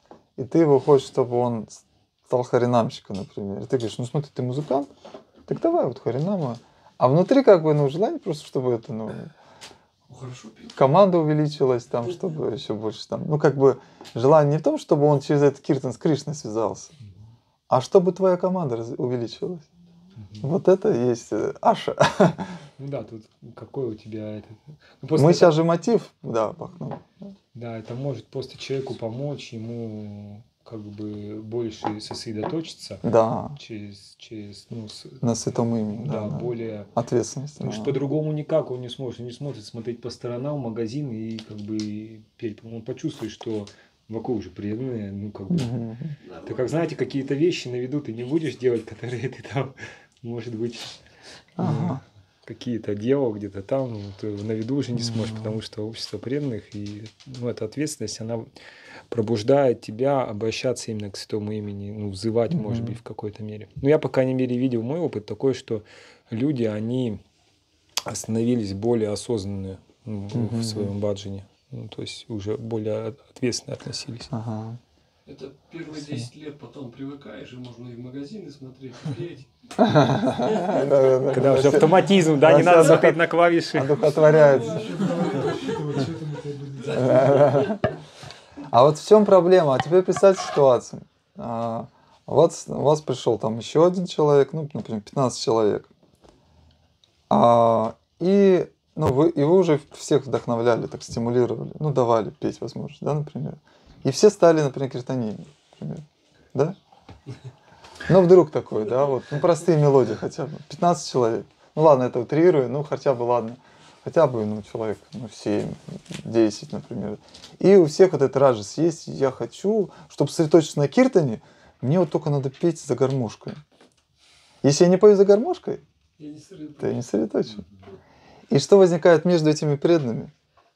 A: и ты его хочешь, чтобы он стал харинамщиком, например. И ты говоришь, ну смотри, ты музыкант, так давай вот харинама. А внутри как бы, ну, желание просто, чтобы это, ну,
E: Хорошо пил.
A: команда увеличилась там, чтобы еще больше там. Ну, как бы желание не в том, чтобы он через этот киртан с Кришной связался, а чтобы твоя команда раз- увеличилась. Вот это и есть э, Аша.
H: Ну да, тут какой у тебя этот... Ну,
A: Мы
H: просто это-
A: сейчас же мотив, да, пахнул.
H: Да, это может просто человеку помочь ему как бы больше сосредоточиться
A: Да,
H: через, через ну, с-
A: на святом имени,
H: да,
A: да, да.
H: более...
A: Ответственность.
H: Потому что
A: да.
H: по-другому никак он не сможет. Он не сможет смотреть по сторонам, в магазин и как бы петь. Он почувствует, что вокруг уже преданные, ну как бы...
A: Мгм.
H: Ты как, знаете, какие-то вещи на виду ты не будешь делать, которые ты там, может быть,
A: Ага.
H: какие-то делал где-то там, ну, ты на виду уже не сможешь, потому что общество преданных и ну, эта ответственность, она пробуждает тебя обращаться именно к святому имени, ну, взывать, может быть, в какой-то мере. Ну, я, по крайней мере, видел мой опыт такой, что люди, они становились более осознанные ну, в своем баджане, ну, то есть уже более ответственно относились.
A: Ага.
E: Это первые десять лет, потом привыкаешь, и можно и в магазины смотреть, и петь.
A: Да-да-да.
H: Когда уже автоматизм, да, не
A: Да,
H: надо
A: всё
H: смотреть на клавиши.
A: Одухотворяется. А вот в чем проблема? А теперь представьте ситуацию. А, Вот с- у вас пришел там еще один человек, ну, например, пятнадцать человек. А, И, ну, вы, и вы уже всех вдохновляли, так стимулировали, ну, давали петь возможность, да, например. И все стали, например, киртаними, например, да? Ну, вдруг такой, да, вот, ну, простые мелодии хотя бы. пятнадцать человек. Ну, ладно, это утрирую, ну, хотя бы, ладно. Хотя бы, ну, человек, ну, семь, десять, например. И у всех вот этот раджас есть. Я хочу, чтобы сосредоточиться на киртане, мне вот только надо петь за гармошкой. Если я не пою за гармошкой,
E: Я не сырый.
A: то я не сосредоточен. И что возникает между этими преданными?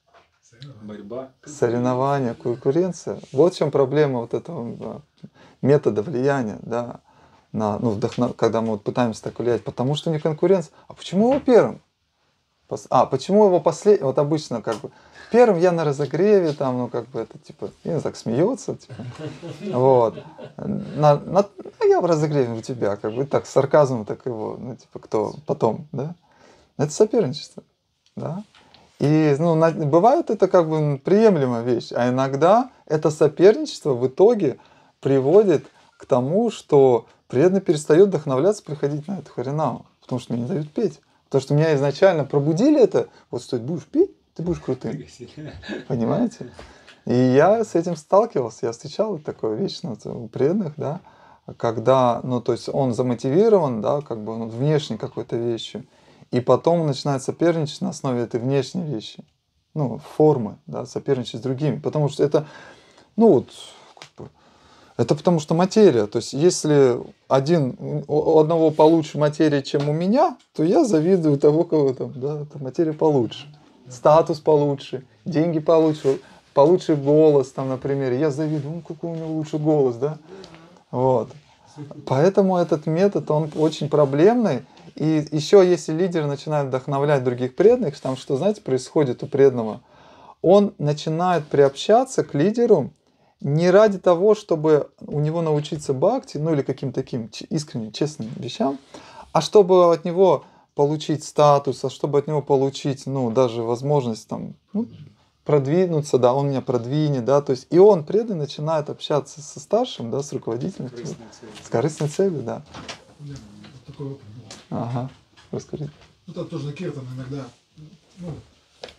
H: Борьба.
A: Соревнования, конкуренция. Вот в чем проблема вот этого да, метода влияния, да, на, ну, вдохнов... когда мы вот пытаемся так влиять. Потому что не конкуренция. А почему его первым? Пос- А, почему его последним? Вот обычно как бы первым я на разогреве, там, ну, как бы это, типа, я так смеется, типа, вот. На, на- а я в разогреве у тебя, как бы, так, с сарказмом, так его, ну, типа, кто потом, да? Это соперничество, да? И, ну, на- бывает это как бы м, приемлемая вещь, а иногда это соперничество в итоге приводит к тому, что преданный перестает вдохновляться приходить на эту харинаму, потому что мне не дают петь. Потому что меня изначально пробудили это, вот что будешь петь, ты будешь крутым. Понимаете? И я с этим сталкивался, я встречал вот такое вечно вот у преданных, да, когда, ну, то есть он замотивирован, да, как бы он внешней какой-то вещью, и потом начинает соперничать на основе этой внешней вещи, ну, формы, да, соперничать с другими, потому что это, ну, вот, как бы, это потому что материя, то есть если один, у одного получше материя, чем у меня, то я завидую того, кого там, да, эта материя получше, статус получше, деньги получше, получше голос, там, например, я завидую, ну, какой у него лучший голос, да, вот. Поэтому этот метод, он очень проблемный. И еще если лидер начинает вдохновлять других преданных, там что, знаете, происходит у преданного? Он начинает приобщаться к лидеру не ради того, чтобы у него научиться бхакти, ну или каким-то таким ч- искренним, честным вещам, а чтобы от него получить статус, а чтобы от него получить, ну, даже возможность там, ну, продвинуться, да, он меня продвинет, да, то есть и он преданный начинает общаться со старшим, да, с руководителем, с корыстной целью, да.
F: У меня вот такой опыт был.
A: Ага, расскажи.
F: Ну, там тоже на киртан иногда, ну,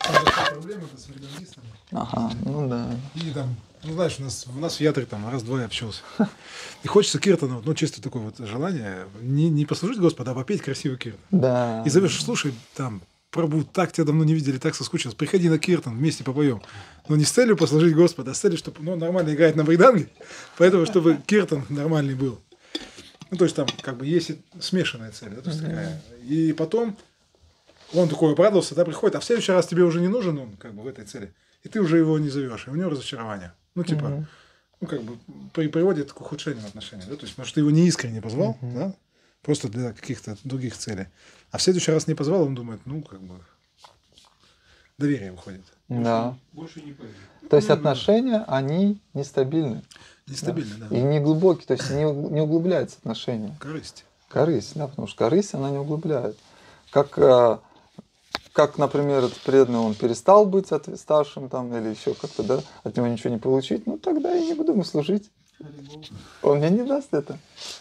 F: Проблема-то с вергандистами.
A: Ага, ну да.
F: И там, ну знаешь, у нас, у нас в Ятре там раз-два я общался. И хочется киртана, ну чисто такое вот желание, не, не послужить Господу, а попеть красивый киртан.
A: Да.
F: И зовешь, слушай, там, Прабу, так тебя давно не видели, так соскучился, приходи на киртан, вместе попоем. Но не с целью послужить Господу, а с целью, чтобы, ну, нормально играть на бриданге, поэтому, чтобы киртан нормальный был. Ну, то есть там, как бы, есть и смешанная цель, да, то есть такая. И потом он такой обрадовался, да, приходит, а в следующий раз тебе уже не нужен он, как бы, в этой цели, и ты уже его не зовешь, и у него разочарование. Ну, типа,
A: Мгм.
F: ну, как бы, при- приводит к ухудшению отношений, да, то есть, потому что ты его не искренне позвал, да, просто для каких-то других целей. А в следующий раз не позвал, он думает, ну, как бы, доверие выходит.
A: Да.
E: Больше не пойду.
A: То есть отношения, они нестабильны.
F: Нестабильно, да.
A: И не глубокие, то есть не, не углубляются отношения.
F: Корысть.
A: Корысть, да, потому что корысть, она не углубляет. Как, э, как, например, этот преданный, он перестал быть от- старшим там, или еще как-то, да, от него ничего не получить, ну тогда я не буду ему служить. Он мне не даст это.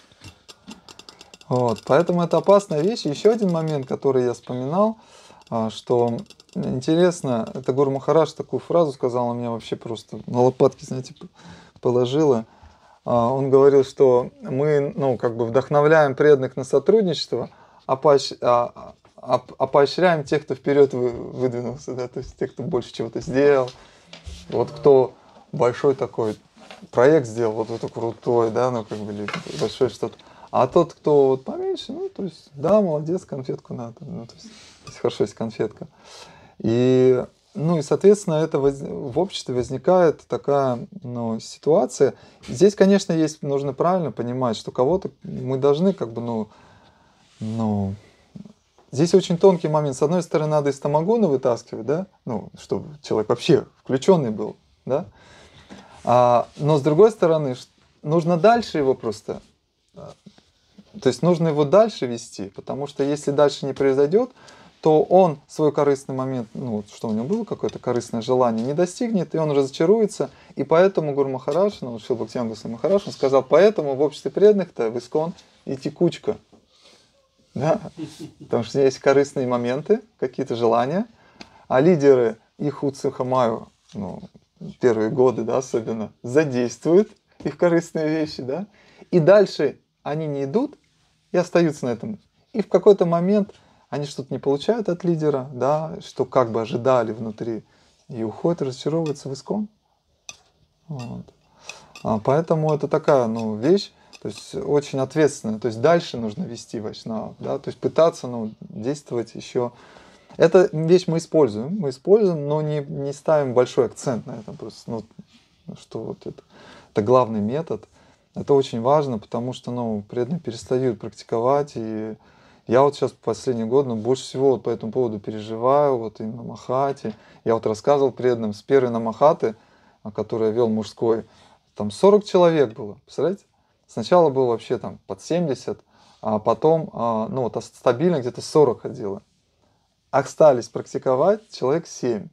A: Вот, поэтому это опасная вещь. Еще один момент, который я вспоминал, а, что интересно, это Гуру Махарадж такую фразу сказал, она меня вообще просто на лопатки, знаете, п- положила. А, Он говорил, что мы, ну, как бы вдохновляем преданных на сотрудничество, а, поощ- а- а- а поощряем тех, кто вперед вы- выдвинулся, да, то есть тех, кто больше чего-то сделал. Вот кто большой такой проект сделал, вот это крутой, да, ну, как бы, или большое что-то. А тот, кто вот поменьше, ну, то есть, да, молодец, конфетку надо. Ну, то есть, если хорошо есть конфетка. И, ну, и, соответственно, это воз- в обществе возникает такая, ну, ситуация. Здесь, конечно, есть, нужно правильно понимать, что кого-то мы должны, как бы, ну, ну, здесь очень тонкий момент. С одной стороны, надо из тамагона вытаскивать, да, ну, чтобы человек вообще включенный был, да. А, но с другой стороны, ш- нужно дальше его просто, а, то есть нужно его дальше вести, потому что если дальше не произойдет, то он свой корыстный момент, ну, вот что у него было какое-то корыстное желание, не достигнет, и он разочаруется. И поэтому Гуру Махарадж, ну, Шрила Бхактивинода Госвами Махарадж, он сказал, поэтому в обществе преданных-то в ИСККОН и текучка. Да? Потому что есть корыстные моменты, какие-то желания, а лидеры их Уцухамаю, ну, первые годы, да, особенно, задействуют их корыстные вещи, да, и дальше они не идут и остаются на этом. И в какой-то момент они что-то не получают от лидера, да, что как бы ожидали внутри, и уходят, разочаровываются в ИСККОН. Вот. А поэтому это такая, ну, вещь, то есть очень ответственная. То есть дальше нужно вести вайшнавов, да, то есть пытаться, ну, действовать еще. Эта вещь мы используем, мы используем, но не, не ставим большой акцент на этом. Просто, ну, что вот это, это главный метод. Это очень важно, потому что, ну, преданные перестают практиковать. И я вот сейчас последний год, ну, больше всего вот по этому поводу переживаю, вот и на Махате. Я вот рассказывал преданным, с первой Намахаты, которую я вел мужской, там сорок человек было, представляете? Сначала было вообще там под семьдесят, а потом, а, ну, вот стабильно где-то сорок ходило. Остались практиковать человек семь.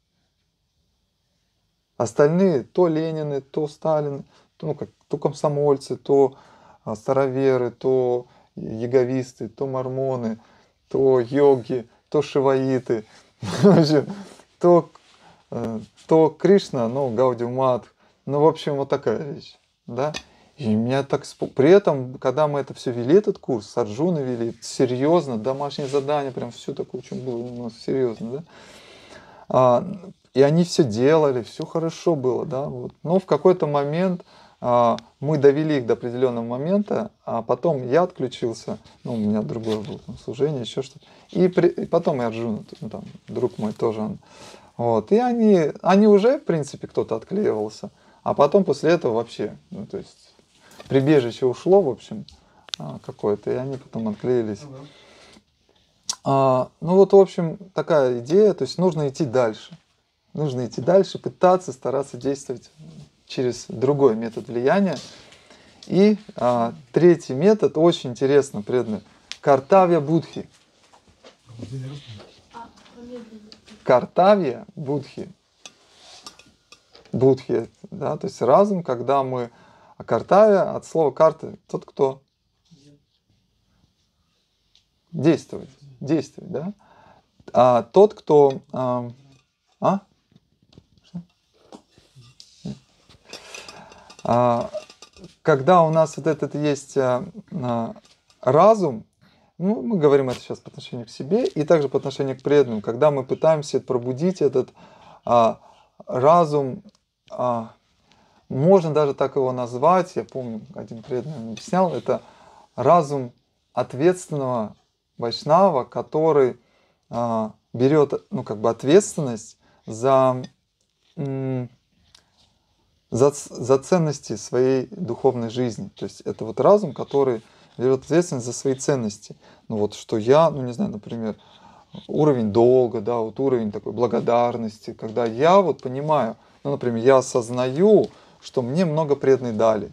A: Остальные то Ленины, то Сталин, то, ну, как, то комсомольцы, то а, староверы, то яговисты, то мормоны, то йоги, то шиваиты, в общем, то, э, то Кришна, ну, Гаудиумат. Ну, в общем, вот такая вещь. Да? И меня так... спо- При этом, когда мы это все вели, этот курс, с Арджуной вели, серьезно, домашние задания, прям все такое очень было у нас серьезно, да? А, и они все делали, все хорошо было, да, вот. Но в какой-то момент а, мы довели их до определенного момента, а потом я отключился, ну, у меня другое было там, служение, еще что-то. И, при- и потом и Арджуна, ну, там, друг мой тоже он. Вот. И они, они уже, в принципе, кто-то отклеивался, а потом после этого вообще, ну, то есть прибежище ушло, в общем, а, какое-то, и они потом отклеились. А, ну вот, в общем, такая идея, то есть нужно идти дальше. Нужно идти дальше, пытаться, стараться действовать через другой метод влияния. И а, третий метод, очень интересно, преданный, Картавья Будхи. Картавья Будхи. Будхи, да, то есть разум, когда мы... А Картавья от слова карты, тот, кто действует, действует, да. А тот, кто а, А? Что? А, когда у нас вот этот есть а, а, разум, ну, мы говорим это сейчас по отношению к себе и также по отношению к преданным, когда мы пытаемся пробудить этот а, разум, а, можно даже так его назвать, я помню, один преданный объяснял, это разум ответственного вайшнава, который а, берет, ну, как бы ответственность за, м, за, за ценности своей духовной жизни. То есть это вот разум, который берет ответственность за свои ценности. Ну вот что я, ну не знаю, например, уровень долга, да, вот уровень такой благодарности, когда я вот понимаю, ну, например, я осознаю, что мне много преданной дали.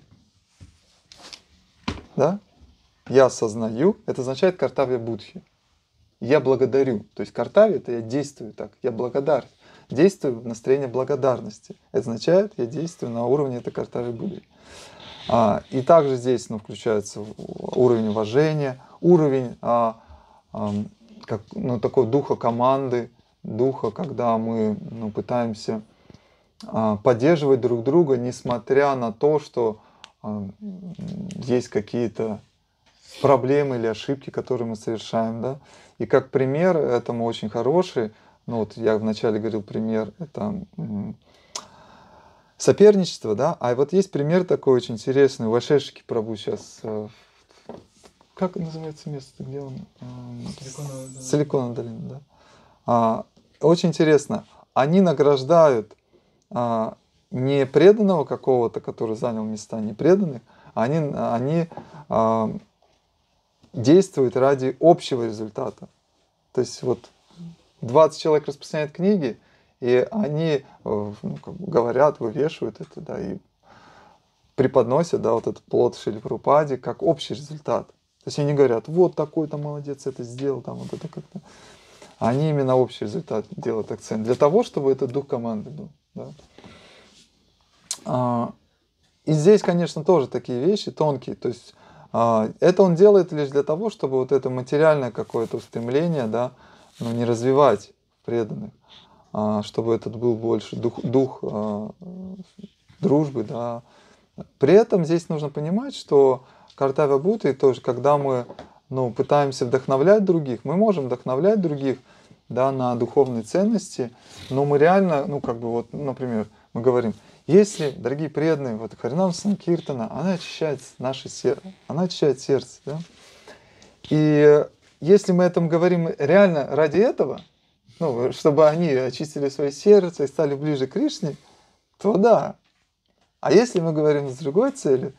A: Да? Я осознаю, это означает картавья будхи. Я благодарю. То есть картавья — это я действую так, я благодарен. Действую в настроении благодарности. Это означает, я действую на уровне этой картавьи будхи. А, и также здесь, ну, включается уровень уважения, уровень а, а, как, ну, такого духа команды, духа, когда мы, ну, пытаемся а, поддерживать друг друга, несмотря на то, что а, есть какие-то проблемы или ошибки, которые мы совершаем, да. И как пример этому очень хороший, ну вот я вначале говорил пример, это соперничество, да, а вот есть пример такой очень интересный, Вайшешики Прабху сейчас, как называется место, где он? Силиконовая долина, да. А, очень интересно, они награждают а, не преданного какого-то, который занял места непреданных, они, они а, действуют ради общего результата. То есть вот двадцать человек распространяют книги, и они, ну, как бы говорят, вывешивают это, да, и преподносят, да, вот этот плод Шрилы Прабхупаде как общий результат. То есть они говорят, вот такой-то молодец это сделал, там вот это как-то. Они именно общий результат делают акцент. Для того, чтобы этот дух команды был. Да. А, и здесь, конечно, тоже такие вещи тонкие. То есть а, это он делает лишь для того, чтобы вот это материальное какое-то устремление, да, ну, не развивать преданных, а, чтобы этот был больше дух, дух а, дружбы. Да. При этом здесь нужно понимать, что картавья будхи тоже, когда мы, ну, пытаемся вдохновлять других, мы можем вдохновлять других, да, на духовные ценности, но мы реально, ну, как бы вот, например, мы говорим, если, дорогие преданные, вот Харинам Санкиртана, она очищает наше сердце, она очищает сердце, да? И если мы этом говорим реально ради этого, ну, чтобы они очистили свое сердце и стали ближе к Кришне, то да. А если мы говорим с другой целью,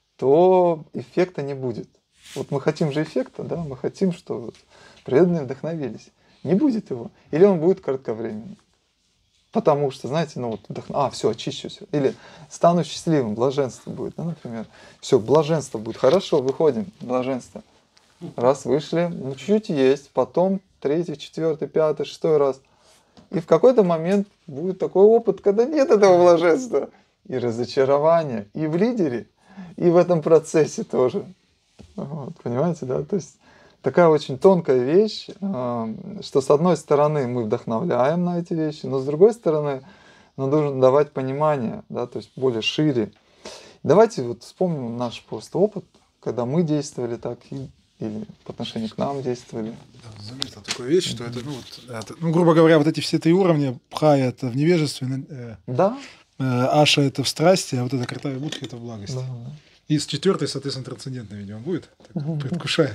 A: то эффекта не будет. Вот мы хотим же эффекта, да, мы хотим, чтобы преданные вдохновились. Не будет его. Или он будет кратковременный. Потому что, знаете, ну вот, вдохн... а, все, очищу все. Или стану счастливым, блаженство будет, да, например. Все, блаженство будет. Хорошо, выходим, блаженство. Раз вышли, ну чуть-чуть есть, потом третий, четвертый, пятый, шестой раз. И в какой-то момент будет такой опыт, когда нет этого блаженства. И разочарование, и в лидере, и в этом процессе тоже. Вот, понимаете, да? То есть такая очень тонкая вещь, что с одной стороны мы вдохновляем на эти вещи, но с другой стороны нам нужно давать понимание, да, то есть более шире. Давайте вот вспомним наш просто опыт, когда мы действовали так и или по отношению к нам действовали.
F: Да, заметил такую вещь, что это, ну, вот, это, ну, грубо говоря, вот эти все три уровня, Бхая — это в невежестве, э,
A: да.
F: э, Аша — это в страсти, а вот это картавья будхи — это в благости.
A: Да, да.
F: И с четвертой, соответственно, трансцендентный, видимо, будет, так, предвкушая.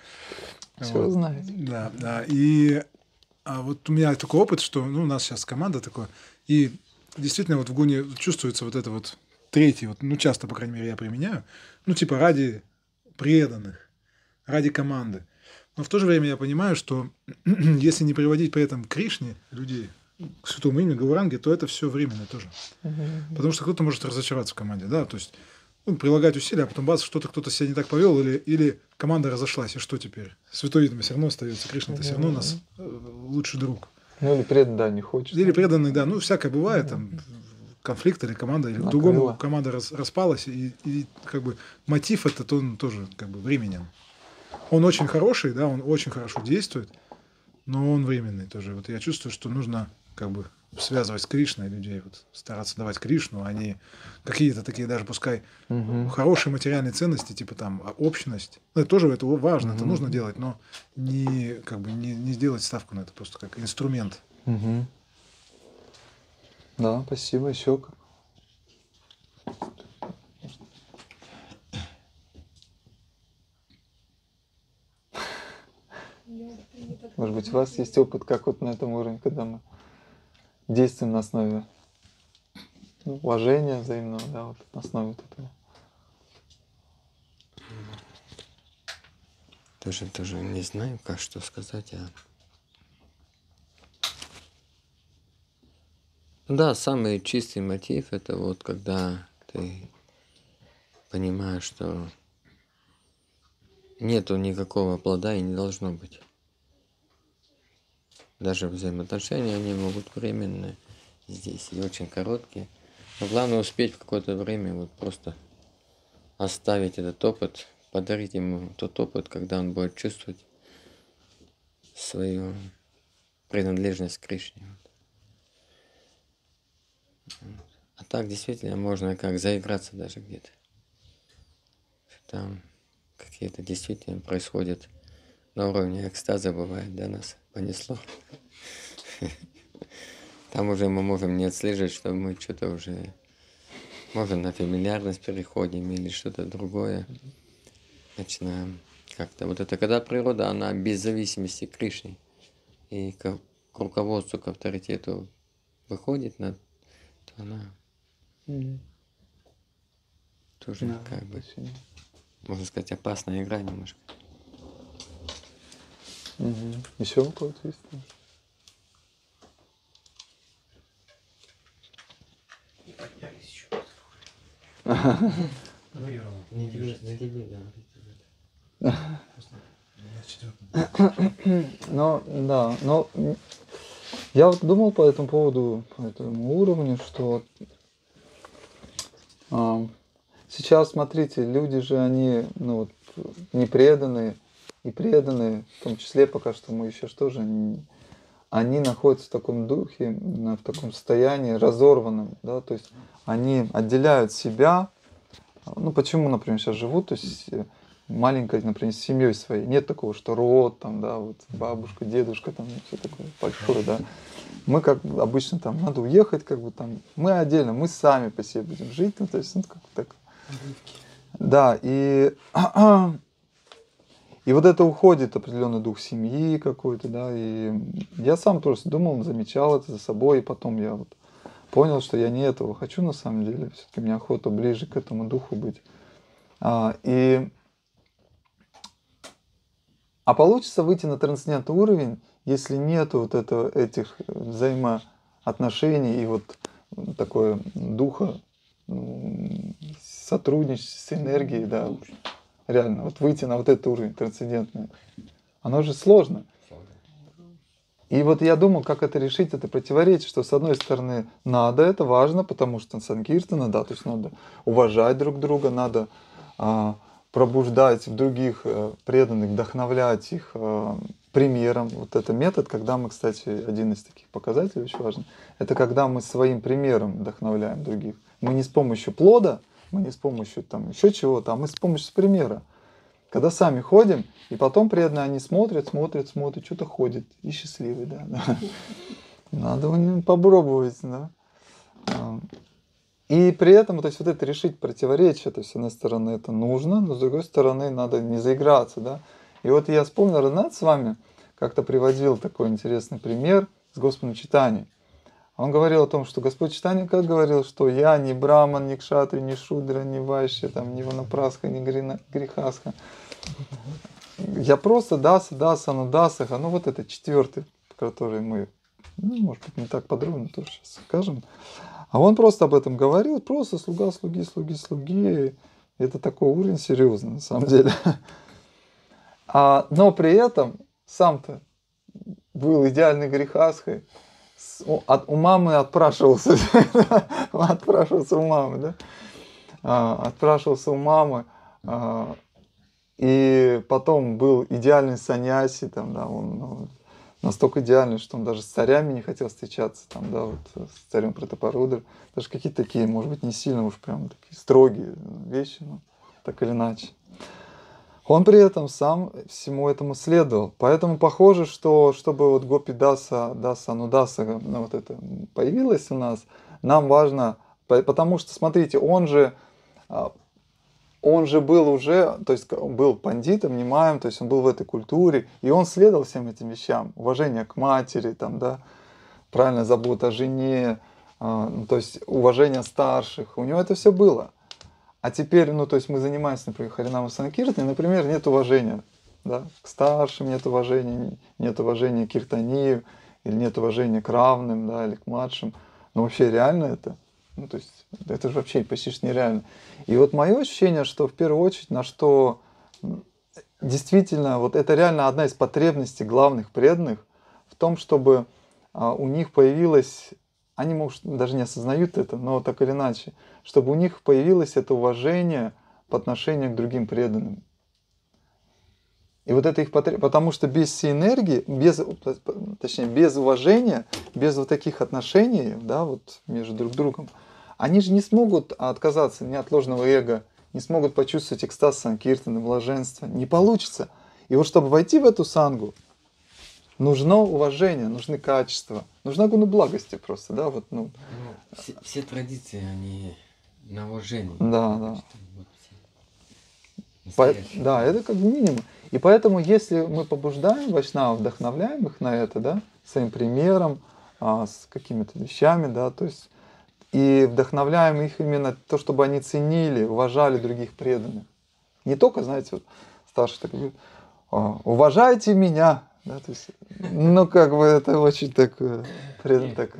A: Все
F: Вот.
A: знаете.
F: Да, да. И а вот у меня такой опыт, что, ну, у нас сейчас команда такая, и действительно вот в гуне чувствуется вот это вот третий, вот, ну, часто, по крайней мере, я применяю, ну, типа ради преданных, ради команды. Но в то же время я понимаю, что если не приводить при этом к Кришне людей, к святому имени Гауранге, то это все временно тоже. Потому что кто-то может разочароваться в команде, да, то есть, ну, прилагать усилия, а потом бац, что-то кто-то себя не так повел, или, или команда разошлась, и что теперь? Святой видно все равно остается, Кришна-то все равно у нас лучший друг.
A: Ну, или преданный, да, не хочет.
F: Или преданный, да, ну, всякое бывает, там, конфликт или команда, или другому команда рас, распалась, и, и как бы мотив этот, он тоже как бы временен. Он очень хороший, да, он очень хорошо действует, но он временный тоже. Вот я чувствую, что нужно как бы связывать с Кришной людей, вот, стараться давать Кришну, а не какие-то такие даже, пускай
A: Мгм.
F: хорошие материальные ценности, типа там а, общность. Ну, это тоже это важно, это
A: Мгм.
F: нужно делать, но не, как бы, не, не сделать ставку на это, просто как инструмент.
A: Мгм. Да, спасибо. Еще как? Может быть, у вас есть опыт, как вот на этом уровне, когда мы действуем на основе ну, уважения взаимного, да, вот на основе вот этого.
B: Тоже, тоже не знаю, как что сказать, а... Да, самый чистый мотив это вот когда ты понимаешь, что нету никакого плода и не должно быть. Даже взаимоотношения, они могут временные здесь и очень короткие. Но главное успеть в какое-то время вот просто оставить этот опыт, подарить ему тот опыт, когда он будет чувствовать свою принадлежность к Кришне. А так действительно можно как заиграться даже где-то. Там какие-то действительно происходят на уровне экстаза, бывает, да, нас понесло. Там уже мы можем не отслеживать, что мы что-то уже, может, на фамильярность переходим или что-то другое. Начинаем как-то. Вот это когда природа, она без зависимости к Кришне и к, к руководству, к авторитету выходит, на, то она тоже
A: Да,
B: как бы,
A: спасибо.
B: можно сказать, опасная игра немножко.
A: Мгм. Еще у кого-то есть?
E: Не поднялись еще.
A: Ну, да, но м, я вот думал по этому поводу, по этому уровню, что а, сейчас, смотрите, люди же, они, ну, вот, не преданные и преданные, в том числе пока что мы еще что же, они, они находятся в таком духе, на- в таком состоянии разорванном, да, то есть они отделяют себя. Ну, почему, например, сейчас живут, то есть э, маленькой, например, с семьей своей. Нет такого, что род, там, да, вот бабушка, дедушка, там, все такое большое, да. Мы как бы обычно там, надо уехать, как бы там, мы отдельно, мы сами по себе будем жить, ну, то есть, ну, как так. Да, и, и вот это уходит определенный дух семьи какой-то, да, и я сам тоже думал, замечал это за собой, и потом я вот понял, что я не этого хочу на самом деле, все-таки мне охота ближе к этому духу быть. А, и, а получится выйти на трансцендентный уровень, если нету вот этого, этих взаимоотношений и вот такое духа м, сотрудничества с энергией, да, реально, вот выйти на вот этот уровень трансцендентный. Оно же сложно. И вот я думал, как это решить, это противоречие, что с одной стороны надо, это важно, потому что санкиртана, да, то есть надо уважать друг друга, надо а, пробуждать в других а, преданных, вдохновлять их а, примером. Вот это метод, когда мы, кстати, один из таких показателей очень важный, это когда мы своим примером вдохновляем других. Мы не с помощью плода, мы не с помощью там еще чего-то, а мы с помощью примера. Когда сами ходим, и потом преданные они смотрят, смотрят, смотрят, что-то ходит, и счастливы, да. да. Надо у них попробовать, да. И при этом, то есть вот это решить противоречие, то есть с одной стороны это нужно, но с другой стороны надо не заиграться, да. И вот я вспомнил, Ренат с вами как-то приводил такой интересный пример с Господом Чайтаньей. Он говорил о том, что Господь Чайтанья как говорил, что я не браман, не кшатри, не шудра, не вайши, там, не ванапрасха, не грихасха. Я просто даса, даса, ну дасаха, ну вот это четвертый, который мы, ну, может быть, не так подробно тоже сейчас скажем. А он просто об этом говорил, просто слуга, слуги, слуги, слуги. Это такой уровень серьезный, на самом деле. А, но при этом сам-то был идеальной грехасхой. От, у мамы отпрашивался, отпрашивался у мамы, да? А, отпрашивался у мамы, а, и потом был идеальный саньяси, там, да, он, ну, настолько идеальный, что он даже с царями не хотел встречаться, там, да, вот с царем Пратапарудра. Даже какие-то такие, может быть, не сильно уж прям такие строгие вещи, но так или иначе. Он при этом сам всему этому следовал. Поэтому похоже, что чтобы вот Гопи Даса, Даса Анудаса, ну, вот это появилось у нас, нам важно, потому что, смотрите, он же, он же был уже, то есть был пандитом, немаем, то есть он был в этой культуре, и он следовал всем этим вещам. Уважение к матери, там, да, правильная забота о жене, то есть уважение старших. У него это все было. А теперь, ну, то есть мы занимаемся, например, Харинама Санкиртаной, например, нет уважения, да, к старшим, нет уважения, нет уважения к киртанию, или нет уважения к равным, да, или к младшим. Но вообще реально это? Ну, то есть это же вообще почти нереально. И вот мое ощущение, что в первую очередь, на что действительно, вот это реально одна из потребностей главных преданных, в том, чтобы а, у них появилось, они, может, даже не осознают это, но так или иначе, чтобы у них появилось это уважение по отношению к другим преданным. И вот это их потребность, потому что без всей энергии, без, точнее, без уважения, без вот таких отношений, да, вот между друг другом, они же не смогут отказаться ни от ложного эго, не смогут почувствовать экстаз санкиртаны, блаженство. Не получится. И вот чтобы войти в эту сангу, нужно уважение, нужны качества, нужна гуна благости просто, да, вот, ну.
B: Ну, все, все традиции, они на уважение.
A: Да, да.
B: Вот все.
A: По,
B: Настоящие.
A: да, это как минимум. И поэтому, если мы побуждаем вайшнавов, вдохновляем их на это, да, своим примером, а, с какими-то вещами, да, то есть, и вдохновляем их именно то, чтобы они ценили, уважали других преданных. Не только, знаете, вот старший так говорит, уважайте меня, да, то есть, ну, как бы это очень такое, преданный так.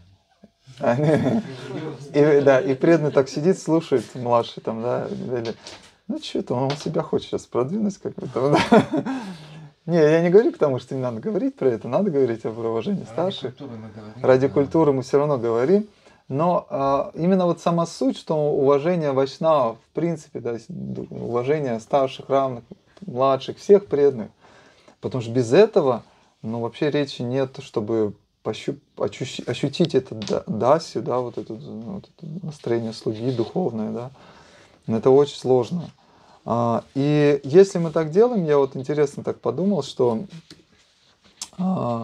A: И, да, и преданный так сидит, слушает, младший там, да, или, ну, что-то он себя хочет сейчас продвинуть, как бы там, да. Не, я не говорю, потому что не надо говорить про это, надо говорить об уважении старших. Ради культуры мы все равно говорим. Но а, именно вот сама суть, что уважение вайшнава, в принципе, да, уважение старших, равных, младших, всех преданных. Потому что без этого, ну, вообще речи нет, чтобы пощу, ощущ, ощутить это дасью, да, вот это, вот это настроение слуги духовное, да. Это очень сложно. А, и если мы так делаем, я вот интересно так подумал, что а,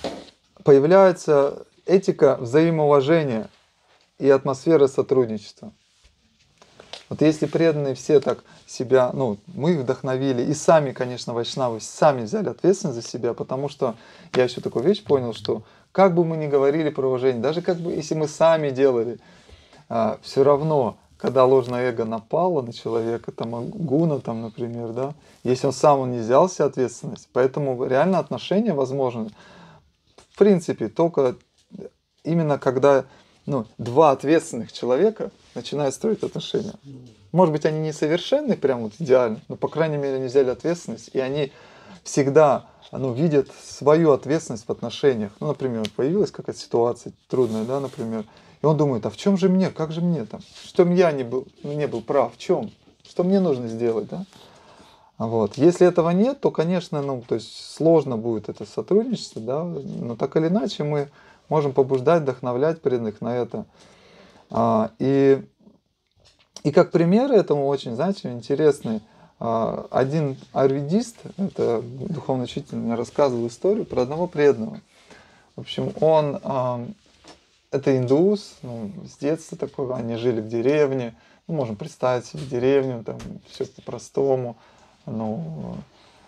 A: появляется этика взаимоуважения и атмосфера сотрудничества. Вот если преданные все так себя, ну, мы их вдохновили, и сами, конечно, вайшнавы, сами взяли ответственность за себя, потому что я еще такую вещь понял, что как бы мы ни говорили про уважение, даже как бы, если мы сами делали, а, все равно, когда ложное эго напало на человека, там, гуна, там, например, да, если он сам он не взял себе ответственность, поэтому реально отношения возможны, в принципе, только именно когда, ну, два ответственных человека начинают строить отношения. Может быть, они не совершенны, прям вот идеально, но, по крайней мере, они взяли ответственность, и они всегда, ну, видят свою ответственность в отношениях. Ну, например, появилась какая-то ситуация трудная, да, например, и он думает, а в чем же мне, как же мне там, что я не был, не был прав, в чем, что мне нужно сделать, да? Вот. Если этого нет, то, конечно, ну, то есть сложно будет это сотрудничество, да, но так или иначе мы можем побуждать, вдохновлять преданных на это. А, и, и как пример этому очень, знаете, интересный, а, один аюрведист, это духовный учитель, мне рассказывал историю про одного преданного. В общем, он, а, это индус, ну, с детства такой, они жили в деревне, ну, можем представить себе деревню, там все по-простому, ну,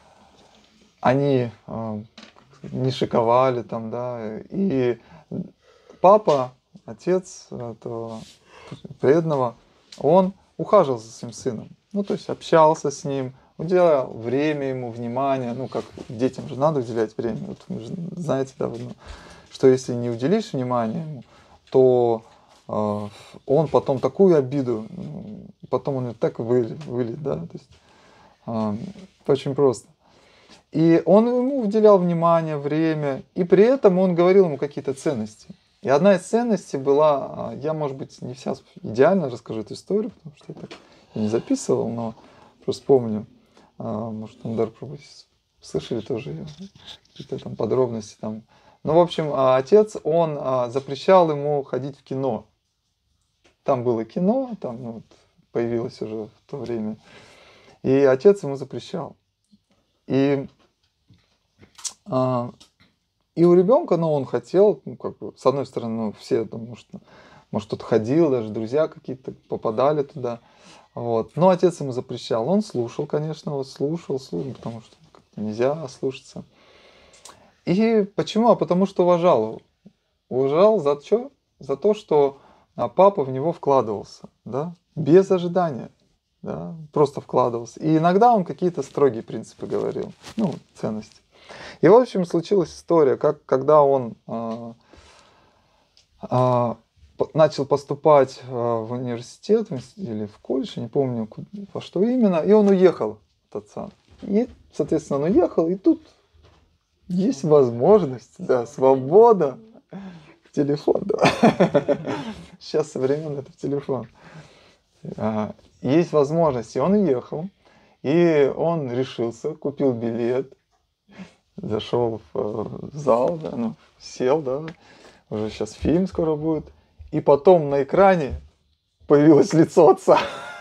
A: они а, не шиковали там, да, и папа, отец этого преданного, он ухаживал за своим сыном, ну, то есть общался с ним, уделял время ему, внимание, ну, как детям же надо уделять время, вот вы же знаете, да, ну, что если не уделишь внимания ему, то э, он потом такую обиду, потом он так вылет, вылет, да, то есть э, очень просто. И он ему уделял внимание, время, и при этом он говорил ему какие-то ценности. И одна из ценностей была, я, может быть, не вся идеально расскажу эту историю, потому что я так не записывал, но просто помню, может, Андар слышали тоже какие-то там подробности там. Ну, в общем, а, отец, он а, запрещал ему ходить в кино. Там было кино, там ну, вот, появилось уже в то время. И отец ему запрещал. И, а, и у ребенка, ну, он хотел, ну, как бы, с одной стороны, ну, все, потому что, может, кто-то ходил, даже друзья какие-то попадали туда. Вот. Но отец ему запрещал. Он слушал, конечно, вот слушал, слушал, потому что нельзя слушаться. И почему? А потому что уважал его. Уважал за что? За то, что папа в него вкладывался, да, без ожидания, да, просто вкладывался. И иногда он какие-то строгие принципы говорил, ну, ценности. И, в общем, случилась история, как, когда он а, а, начал поступать в университет или в колледж, не помню, во что именно, и он уехал от отца. И, соответственно, он уехал, и тут есть возможность, да, свобода. Телефон, да. Сейчас современно это в телефон. Есть возможность, и он уехал, и он решился, купил билет, зашел в зал, да, ну, сел, да, уже сейчас фильм скоро будет, и потом на экране появилось лицо отца.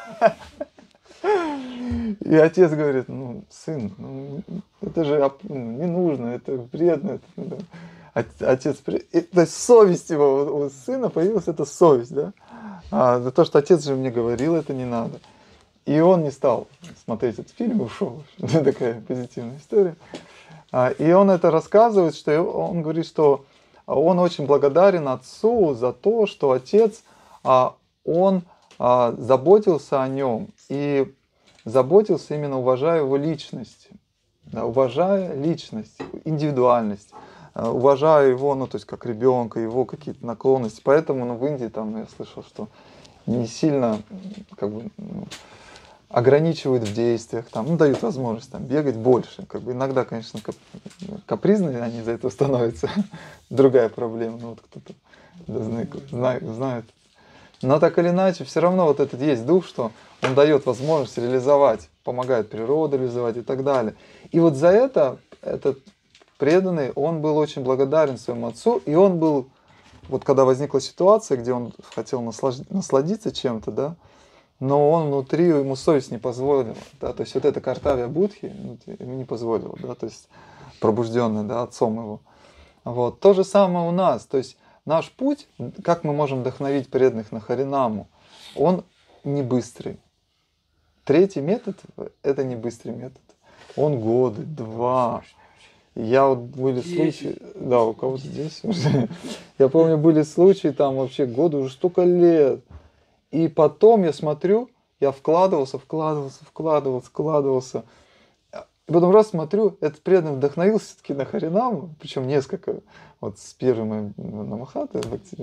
A: И отец говорит, ну, сын, ну, это же не нужно, это вредно. Это, отец, то есть совесть его, у сына появилась эта совесть, да? А, за то, что отец же мне говорил, это не надо. И он не стал смотреть этот фильм, ушел. Такая позитивная история. А, и он это рассказывает, что он говорит, что он очень благодарен отцу за то, что отец, а, он а, заботился о нем и заботился именно уважая его личность, да, уважая личность, индивидуальность, уважая его, ну, то есть как ребенка, его какие-то наклонности. Поэтому, ну, в Индии там я слышал, что не сильно как бы, ну, ограничивают в действиях, там, ну, дают возможность там, бегать больше. Как бы иногда, конечно, кап капризные они из-за этого становятся. Другая проблема, ну, вот кто-то да, знает, знает. Но так или иначе, все равно вот этот есть дух, что он дает возможность реализовать, помогает природу реализовать и так далее. И вот за это этот преданный, он был очень благодарен своему отцу, и он был, вот когда возникла ситуация, где он хотел насладиться чем-то, да, но он внутри, ему совесть не позволила, да, то есть вот эта картавия будхи ему не позволила, да, то есть пробужденная, да, отцом его. Вот. То же самое у нас, то есть наш путь, как мы можем вдохновить преданных на Харинаму, он не быстрый. Третий метод – это не быстрый метод. Он годы, два. Я вот были случаи, да, у кого-то здесь уже. Я помню, были случаи, там вообще годы, уже столько лет. И потом я смотрю, я вкладывался, вкладывался, вкладывался, вкладывался. И потом раз смотрю, этот преданный вдохновился все-таки на Харинаму, причем несколько, вот с первым на Махаты,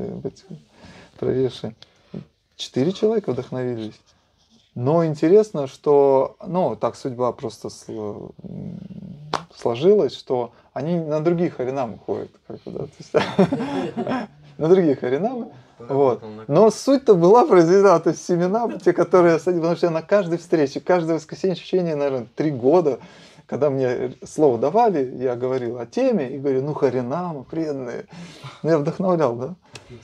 A: проверши, четыре человека вдохновились. Но интересно, что, ну, так судьба просто сложилась, что они на другие Харинамы ходят, как бы, да, то есть, на другие Харинамы. Вот. Но суть-то была произведена, то есть семена, те, которые я садил, потому что я на каждой встрече, каждое воскресенье, в течение, наверное, три года, когда мне слово давали, я говорил о теме и говорю, ну, Харинама, преданные. Ну, я вдохновлял, да?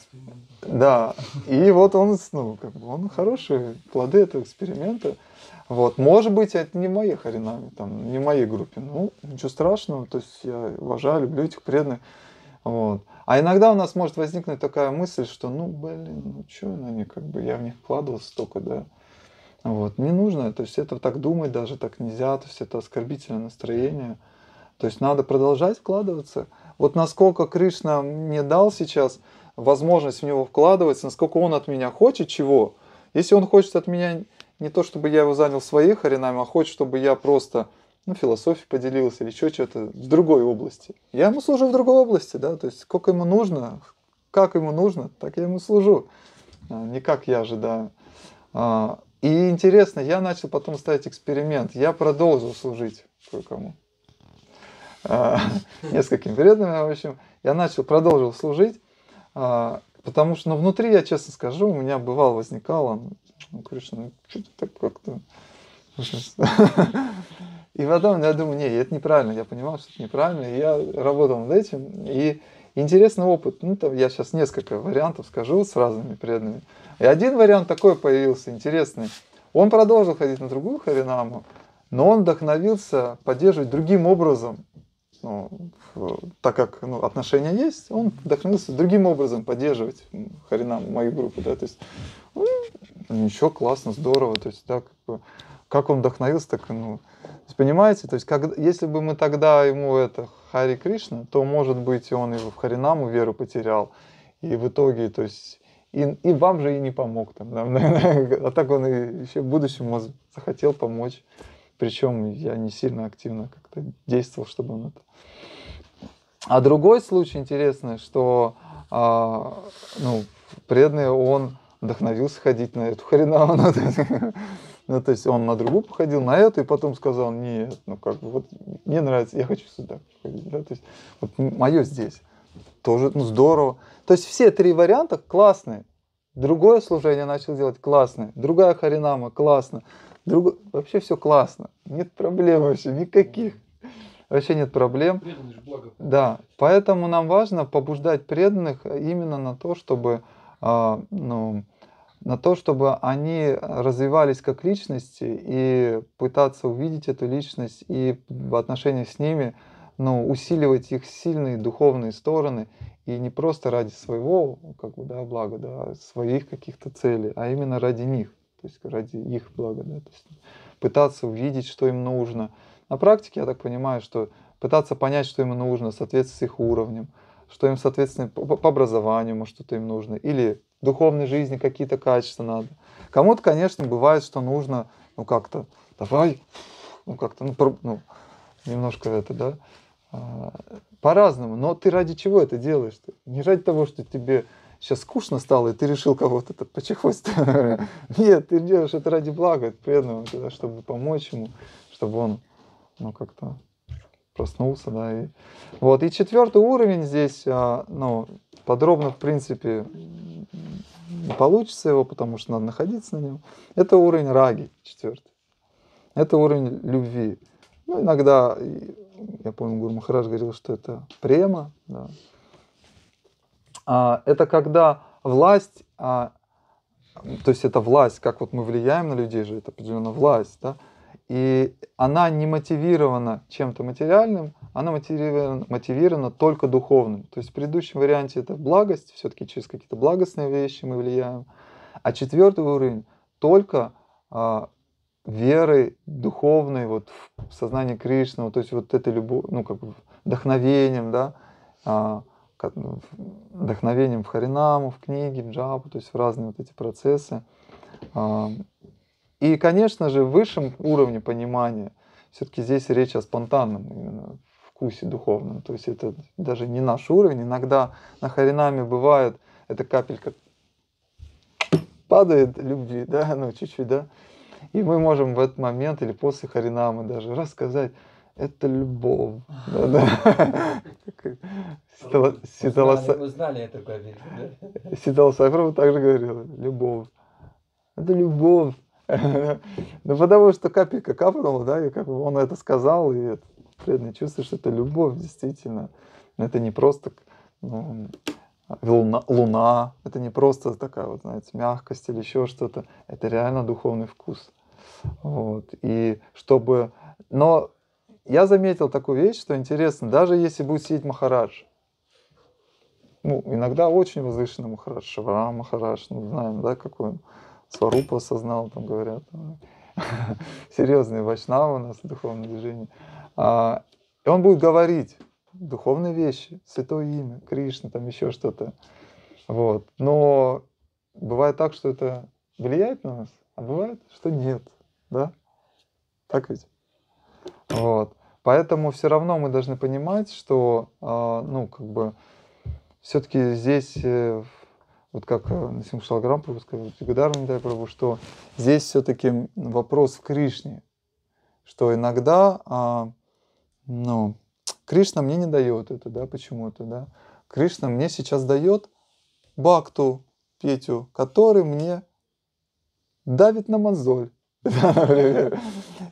A: Да. И вот он, ну, как бы, он хорошие плоды этого эксперимента. Вот. Может быть, это не в моей Харинаме, там, не в моей группе. Ну, ничего страшного, то есть я уважаю, люблю этих преданных. Вот. А иногда у нас может возникнуть такая мысль, что, ну, блин, ну, что они, как бы, я в них вкладывался столько, да. Вот. Не нужно, то есть это так думать даже так нельзя, то есть это оскорбительное настроение. То есть надо продолжать вкладываться. Вот насколько Кришна мне дал сейчас возможность в него вкладываться, насколько он от меня хочет чего. Если он хочет от меня не то, чтобы я его занял в своей Харинаме, а хочет, чтобы я просто, ну, философией поделился или еще что-то в другой области. Я ему служу в другой области, да, то есть сколько ему нужно, как ему нужно, так я ему служу. Не как я ожидаю. И интересно, я начал потом ставить эксперимент. Я продолжил служить кое-кому. Нескольким преданным, в общем. Я начал, продолжил служить, потому что, ну, внутри, я честно скажу, у меня бывало, возникало, ну, Кришна, что-то так как-то... И потом я думаю, не, это неправильно, я понимал, что это неправильно, и я работал над этим. И интересный опыт, ну, там я сейчас несколько вариантов скажу с разными преданными. И один вариант такой появился, интересный. Он продолжил ходить на другую харинаму, но он вдохновился поддерживать другим образом. Ну, так как ну, отношения есть, он вдохновился другим образом поддерживать харинаму, мою группу. Да, то есть, ну, ничего, классно, здорово. То есть, да, как, бы, как он вдохновился, так, ну, то есть, понимаете, то есть, как, если бы мы тогда ему это Хари Кришна, то, может быть, он и в харинаму веру потерял. И в итоге, то есть, и, и вам же и не помог. Там, да, а так он и еще в будущем может, захотел помочь. Причем я не сильно активно как-то действовал, чтобы он это... А другой случай интересный, что а, ну, преданный, он вдохновился ходить на эту харинаму. Ну, то есть он на другую походил, на эту, и потом сказал, нет, ну как бы, вот мне нравится, я хочу сюда ходить. Да? То есть вот мое здесь. Тоже ну, здорово. То есть все три варианта классные. Другое служение начал делать классное. Другая харинама классно. Друг... Вообще все классно. Нет проблем вообще никаких. Вообще нет проблем. Да. Поэтому нам важно побуждать преданных именно на то, чтобы, а, ну, на то, чтобы они развивались как личности и пытаться увидеть эту личность и в отношениях с ними ну, усиливать их сильные духовные стороны. И не просто ради своего как бы, да, блага, да, своих каких-то целей, а именно ради них. То есть ради их блага, да, то есть пытаться увидеть, что им нужно. На практике, я так понимаю, что пытаться понять, что им нужно, соответственно, с их уровнем, что им, соответственно, по, по образованию, может, что-то им нужно, или в духовной жизни какие-то качества надо. Кому-то, конечно, бывает, что нужно, ну, как-то, давай, ну, как-то, ну, про, ну немножко это, да, а, по-разному. Но ты ради чего это делаешь? Не ради того, что тебе сейчас скучно стало, и ты решил кого-то почехвостить. Нет, ты делаешь это ради блага преданного, чтобы помочь ему, чтобы он ну, как-то проснулся. Да, и... Вот. И четвертый уровень здесь, ну, подробно, в принципе, не получится его, потому что надо находиться на нем. Это уровень раги, четвертый. Это уровень любви. Ну, иногда, я помню, Гуру Махарадж говорил, что это према, да. Это когда власть, то есть это власть, как вот мы влияем на людей же, это определенно власть, да, и она не мотивирована чем-то материальным, она мотивирована, мотивирована только духовным. То есть в предыдущем варианте это благость, все-таки через какие-то благостные вещи мы влияем, а четвертый уровень только а, верой духовной, вот в сознание Кришны, то есть вот этой любовью, ну как бы вдохновением, да, а, вдохновением в харинаму, в книги, в джапу, то есть в разные вот эти процессы. И, конечно же, в высшем уровне понимания, все-таки здесь речь о спонтанном именно вкусе духовном, то есть это даже не наш уровень. Иногда на харинаме бывает, эта капелька падает любви, да, ну чуть-чуть, да, и мы можем в этот момент или после харинамы даже рассказать, это любовь.
B: Узнали эту капельку, да?
A: Сидал Сайфров также говорил, любовь. Это любовь. Ну потому что капелька капнула, да, и как бы он это сказал, и преданный чувствует, что это любовь, действительно. Это не просто ну, луна, луна, это не просто такая вот, знаете, мягкость или еще что-то. Это реально духовный вкус. Вот. И чтобы... Но я заметил такую вещь, что интересно, даже если будет сидеть Махарадж, ну, иногда очень возвышенный Махарадж, Шивара Махарадж, ну, знаем, да, какой он, Сварупу осознал, там говорят, серьезные вайшнавы у нас в духовном движении. А, и он будет говорить духовные вещи, святое имя, Кришна, там еще что-то. Вот. Но бывает так, что это влияет на нас, а бывает, что нет, да? Так ведь? Вот. Поэтому все равно мы должны понимать, что, а, ну, как бы, все-таки здесь, вот как Насим Шалграм Прабху сказал, Джагадарван Дай Прабху, что здесь все-таки вопрос в Кришне, что иногда, а, ну, Кришна мне не дает это, да, почему-то, да. Кришна мне сейчас дает Бхакту, Петю, который мне давит на мозоль.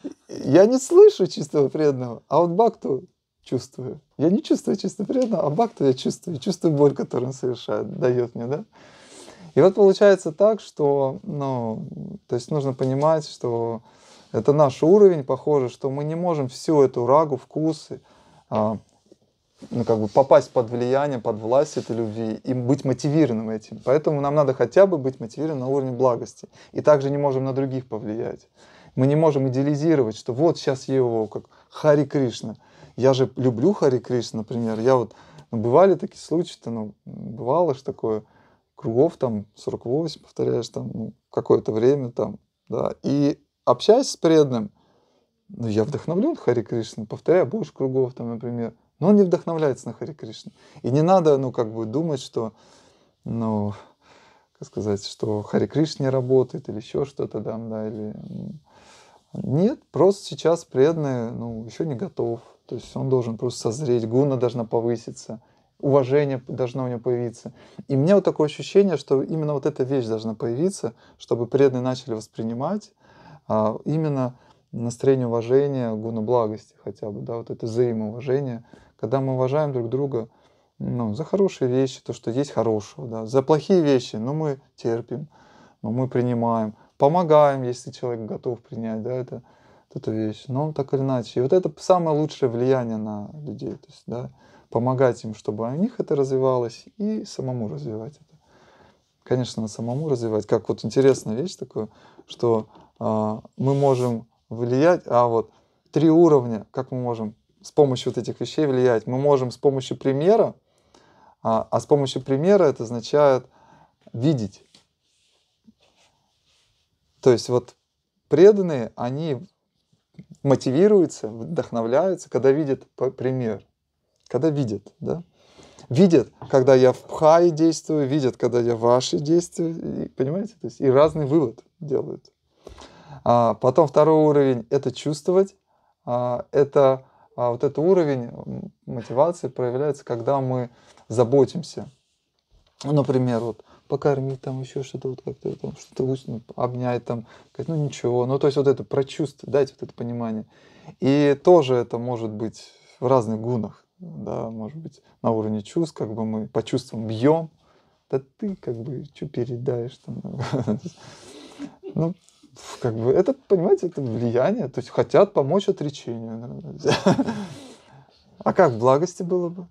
A: я не слышу чистого преданного, а вот бхакту чувствую. Я не чувствую чистого преданного, а бхакту я чувствую. Чувствую боль, которую он совершает, дает мне, да? И вот получается так, что, ну, то есть нужно понимать, что это наш уровень, похоже, что мы не можем всю эту рагу, вкусы, а, ну, как бы попасть под влияние, под власть этой любви и быть мотивированным этим. Поэтому нам надо хотя бы быть мотивированным на уровне благости. И также не можем на других повлиять. Мы не можем идеализировать, что вот сейчас я его, как Хари Кришна. Я же люблю Хари Кришна, например. Я вот, ну, бывали такие случаи-то, ну, бывало же такое, кругов там сорок восемь, повторяешь, там, ну, какое-то время там, да. И общаясь с преданным, ну, я вдохновлен Хари Кришна, повторяю больше кругов там, например. Но он не вдохновляется на Хари Кришну. И не надо, ну, как бы думать, что, ну, как сказать, что Хари Кришна не работает или еще что-то там, да, или... Нет, просто сейчас преданный, ну, еще не готов. То есть он должен просто созреть, гуна должна повыситься, уважение должно у него появиться. И у меня вот такое ощущение, что именно вот эта вещь должна появиться, чтобы преданные начали воспринимать а, именно настроение уважения, гуна благости хотя бы, да, вот это взаимоуважение, когда мы уважаем друг друга, ну, за хорошие вещи, то, что есть хорошего, да, за плохие вещи, ну, мы терпим, ну, мы принимаем, помогаем, если человек готов принять, да, это, это вещь, но так или иначе. И вот это самое лучшее влияние на людей, то есть, да, помогать им, чтобы у них это развивалось, и самому развивать это. Конечно, надо самому развивать. Как вот интересная вещь такая, что а, мы можем влиять, а вот три уровня, как мы можем с помощью вот этих вещей влиять. Мы можем с помощью примера, а, а с помощью примера это означает видеть. То есть вот преданные, они мотивируются, вдохновляются, когда видят пример. Когда видят, да? Видят, когда я в пхае действую, видят, когда я в вашей действую, и, понимаете? То есть и разный вывод делают. А потом второй уровень — это чувствовать. А, это а вот этот уровень мотивации проявляется, когда мы заботимся. Ну, например, вот покормить там еще что-то, вот как-то там что-то ну, обнять там, сказать, ну ничего. Ну, то есть вот это прочувствовать, дать вот это понимание. И тоже это может быть в разных гунах. Да, может быть, на уровне чувств, как бы мы по чувствам бьем, да ты как бы что передаешь там. Ну, как бы это, понимаете, это влияние, то есть хотят помочь отречению. А как в благости было бы?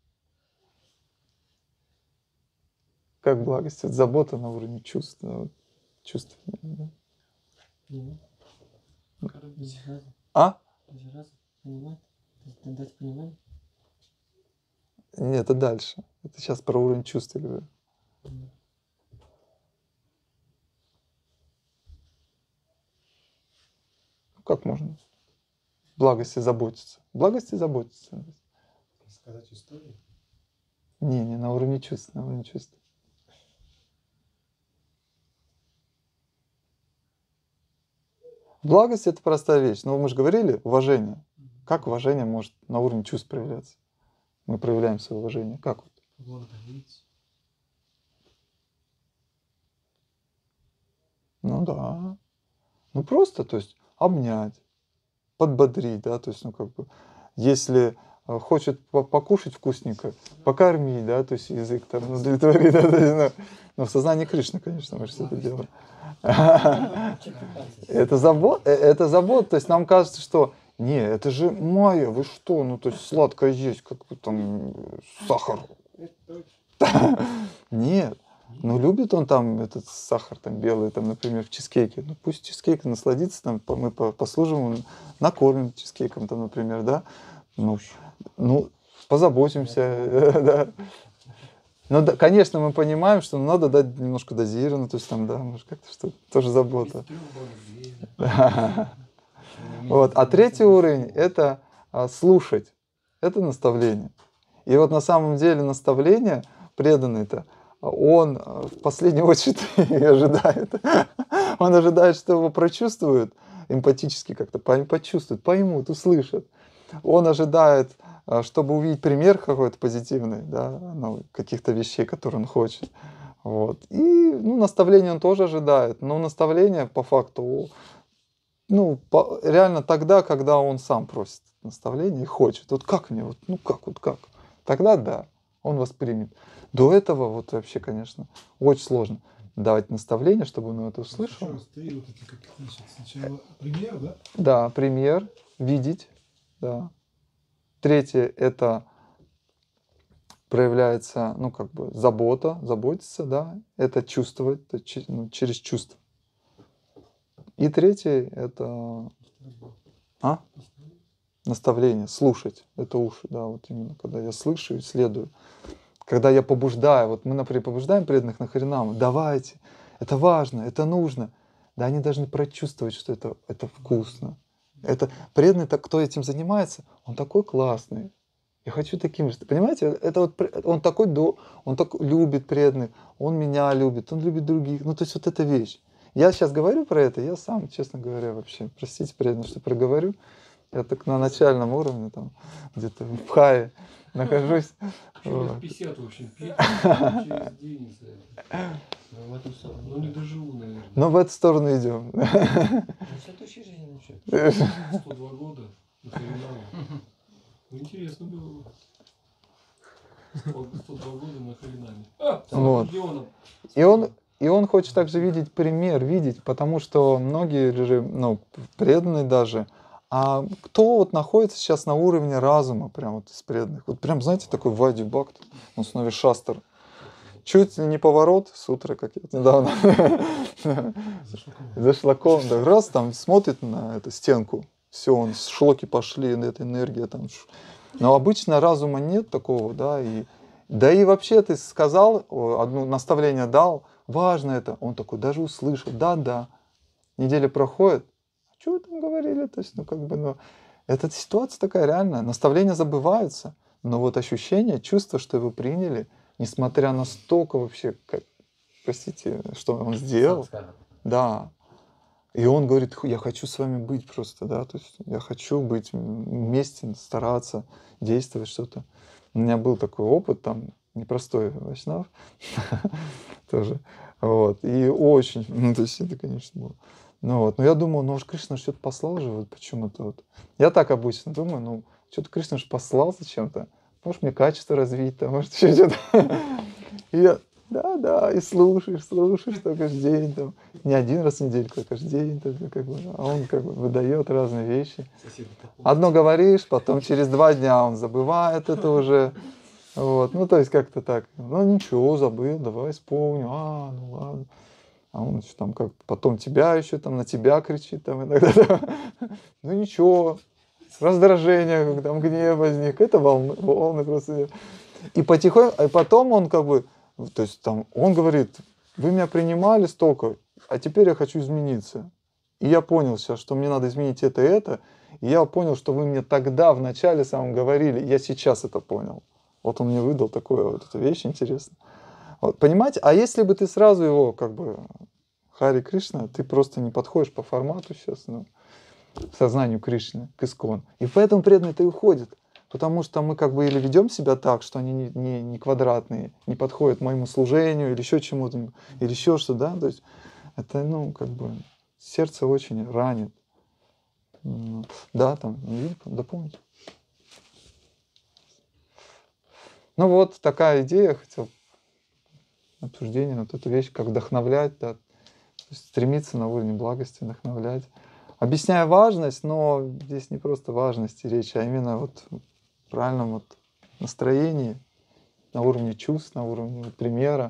A: Как в благости? Это забота на уровне чувств. Чувств. А?
I: Дать понимание?
A: Нет, это дальше. Это сейчас про уровень чувств я говорю. Mm. Как можно? В благости заботиться. В благости заботиться.
J: Сказать историю?
A: Не, не на уровне чувств, на уровне чувств. Благость — это простая вещь. Но мы же говорили, уважение. Как уважение может на уровне чувств проявляться? Мы проявляем свое уважение. Как вот?
J: Благодарить.
A: Ну да. Ну просто, то есть обнять, подбодрить, да, то есть, ну как бы, если хочет покушать вкусненько, покормить, да, то есть язык там удовлетворить, да, то есть, ну, но в сознании Кришны, конечно, мы же это делаем. Это забот, это забот, то есть нам кажется, что не, это же майя, вы что, ну то есть сладкое есть, как бы там сахар. Нет, ну любит он там этот сахар там белый, там, например, в чизкейке, ну пусть чизкейк насладится, там, мы послужим, накормим чизкейком, там, например, да, ну, ну позаботимся, да. Ну, да, конечно, мы понимаем, что надо дать немножко дозированно, то есть там, да, может как-то что тоже забота. Вот. А третий уровень — это а, слушать, это наставление. И вот на самом деле наставление преданный-то, он в последнюю очередь ожидает. Он ожидает, что его прочувствуют, эмпатически как-то почувствуют, поймут, услышат. Он ожидает, чтобы увидеть пример какой-то позитивный, да, ну, каких-то вещей, которые он хочет. Вот. И ну, наставление он тоже ожидает, но наставление по факту ну, по- реально тогда, когда он сам просит наставления и хочет. Вот как мне, вот, ну как, вот как. Тогда да, он воспримет. До этого вот вообще, конечно, очень сложно давать наставления, чтобы он это
F: Еще
A: услышал.
F: раз, три вот эти, как, значит, сначала пример, да?
A: Да, пример, видеть, да. Третье – это проявляется, ну, как бы, забота, заботиться, да, это чувствовать, это че- ну, через чувство. И третье – это а? наставление, слушать, это уши, да, вот именно, когда я слышу и следую. Когда я побуждаю, вот мы, например, побуждаем преданных на Харинаму, давайте, это важно, это нужно. Да, они должны прочувствовать, что это, это вкусно. Это преданный, так, кто этим занимается, он такой классный. Я хочу таким же. Понимаете, это вот пр- он такой, до, он так любит преданных, он меня любит, он любит других. Ну, то есть вот эта вещь. Я сейчас говорю про это, я сам, честно говоря, вообще, простите, преданно, что проговорю. Я так на начальном уровне, там, где-то в хае нахожусь.
E: Еще лет
A: Вот.
E: пятьдесят, в общем, пить через день. за это.
J: Ну, в эту сторону.
E: Ну, не доживу, наверное.
A: Но в эту сторону идем.
J: Ну, в следующей жизни начнет.
E: сто два года на Харинаме. Ну, интересно было бы. сто два года на Харинаме. А, с
A: Вот.
E: Родионом.
A: И он, и он хочет также видеть пример, видеть, потому что многие же, ну, преданные даже, а кто вот находится сейчас на уровне разума, прям вот из преданных, вот прям, знаете, такой Вади Бхакт на основе шастр. Чуть ли не поворот, сутры, как я недавно, за шлаком, да, раз там смотрит на эту стенку, все, он с шлоки пошли, эта энергия там. ш- Но обычно разума нет такого, да, и да и вообще ты сказал, о, одно наставление дал, важно это, он такой даже услышал, да-да, неделя проходит, что вы там говорили, то есть, ну как бы, ну, эта ситуация такая реальная, наставления забываются, но вот ощущение, чувство, что его приняли, несмотря на столько вообще, как, простите, что он сделал, да. И он говорит, «Ху, я хочу с вами быть просто, да, то есть я хочу быть вместе, стараться, действовать что-то. У меня был такой опыт, там, непростой вайшнав тоже, вот, и очень, ну, то есть это, конечно, было. Ну вот, но я думал, ну уж Кришна что-то послал же, вот почему-то вот. Я так обычно думаю, ну, что-то Кришна же послал зачем-то, может мне качество развить, там, может еще что-то. И я, да, да, и слушаешь, слушаешь, там, каждый день, там, не один раз в недельку, а каждый день, там, как бы, а он как бы выдает разные вещи. Одно говоришь, потом через два дня он забывает это уже, вот, ну, то есть как-то так, ну, ничего, забыл, давай вспомню, а, ну, ладно. А он еще там как потом тебя еще там на тебя кричит, там, иногда, там. Ну, ничего, раздражение, как там гнев возник, это волны, волны просто. И потихоньку, и потом он как бы, то есть там, он говорит, вы меня принимали столько, а теперь я хочу измениться. И я понял сейчас, что мне надо изменить это и это. И я понял, что вы мне тогда в начале самом говорили, я сейчас это понял. Вот он мне выдал такую вот эту вещь интересную. Вот, понимаете? А если бы ты сразу его, как бы, Хари Кришна, ты просто не подходишь по формату сейчас, ну, к сознанию Кришны, к искон. И поэтому преданные-то и уходят. Потому что мы как бы или ведем себя так, что они не, не, не квадратные, не подходят моему служению, или еще чему-то, или еще что, да, то есть это, ну, как бы, сердце очень ранит. М, Да, там, видите, дополните. Ну вот, такая идея, хотел обсуждение, вот эту вещь, как вдохновлять, да, то есть стремиться на уровне благости, вдохновлять. Объясняя важность, но здесь не просто важности речи, а именно вот в правильном вот настроении, на уровне чувств, на уровне вот примера.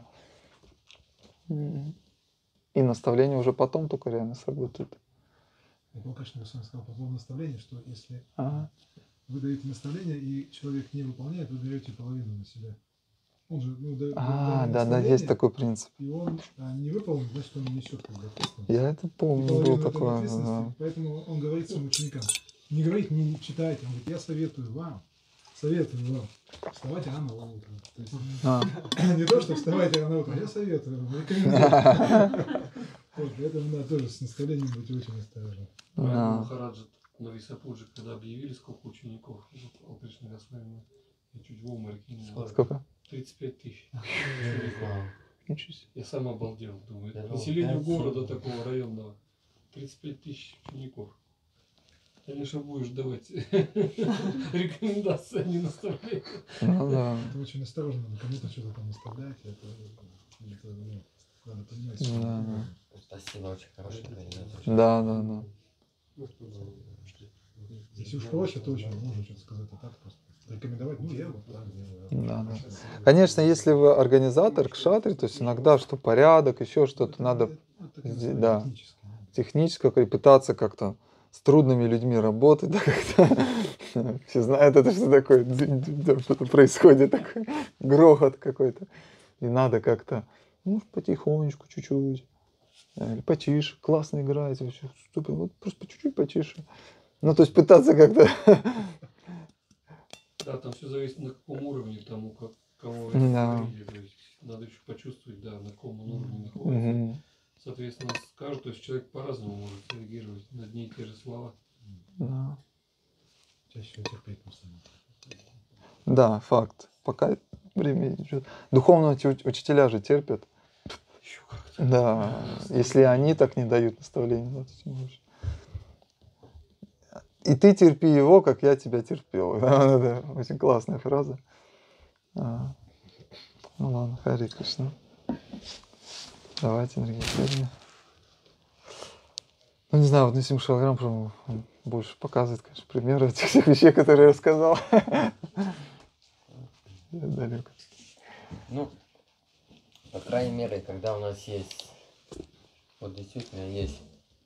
A: М. И наставление уже потом только реально сработает.
F: Я помню, конечно, я с вами сказал по поводу наставления, что если
A: Ага.
F: вы даете наставление, и человек не выполняет, вы даете половину на себя. Он же, ну, да,
A: А, да, да, есть такой принцип.
F: И он а, не выполнит, значит, он несет как бы ответственность.
A: Я это
F: И
A: помню,
F: половину
A: был
F: этой
A: такое.
F: ответственности.
A: Да.
F: Поэтому он говорит своим ученикам, не говорит, не читайте, он говорит, я советую вам, советую вам, вставайте рано утром. То есть,
A: А.
F: не то, что вставайте рано утром, я советую вам, рекомендую. Вот, поэтому надо тоже с наставлением быть очень осторожным.
A: Да.
E: Махараджа на Висапуджи, когда объявили, сколько учеников у Кришны Госвами, я чуть в обморок не знал.
A: Сколько?
E: тридцать пять тысяч.
A: Ничего себе.
E: Я сам обалдел, думаю.
J: Я думал,
E: Население
J: пять,
E: города
J: семь.
E: такого районного тридцать пять тысяч учеников. Конечно, будешь давать рекомендации, а не наставления.
A: Ну да.
F: Это очень осторожно, надо кому-то что-то там оставлять. Это, это, ну, надо понимать, что
A: Да,
F: ну,
A: да.
B: Спасибо, очень хорошая организация.
A: Да, да, да.
F: если уж просят, то очень можно что-то сказать, а так просто рекомендовать, ну я вот так делаю.
A: Да, да. Конечно, если вы организатор кшатри, то есть иногда что порядок, еще что-то надо,
F: Это
A: да,
F: технически.
A: технически пытаться как-то с трудными людьми работать, да, как-то все знают это, что такое, дзынь-дзынь, что-то происходит, такой грохот какой-то, и надо как-то, ну, потихонечку, чуть-чуть, или потише, классно играете, вообще, супер, вот просто чуть-чуть потише, ну, то есть пытаться как-то,
E: Да, там все зависит на каком уровне, тому, как кого
A: Да.
E: говорили, то есть надо еще почувствовать, да, на каком он уровне находится.
A: Мгм.
E: Соответственно, скажут, то есть человек по-разному может реагировать на одни и те же слова.
A: Да.
F: Чаще всего терпеть на самом деле.
A: Да, факт. Пока время идет. Духовные уч- учителя же терпят.
E: Еще как-то.
A: Да, если они так не дают наставления, да, то тем больше. И ты терпи его, как я тебя терпел. Да, да, да. Очень классная фраза. А, ну ладно, Хари Кришна. Давайте, дорогие преданные. Ну, не знаю, вот Насим Шалграм он больше показывает, конечно, примеры этих всех вещей, которые я рассказал. Я далек.
B: Ну, по крайней мере, когда у нас есть, вот действительно есть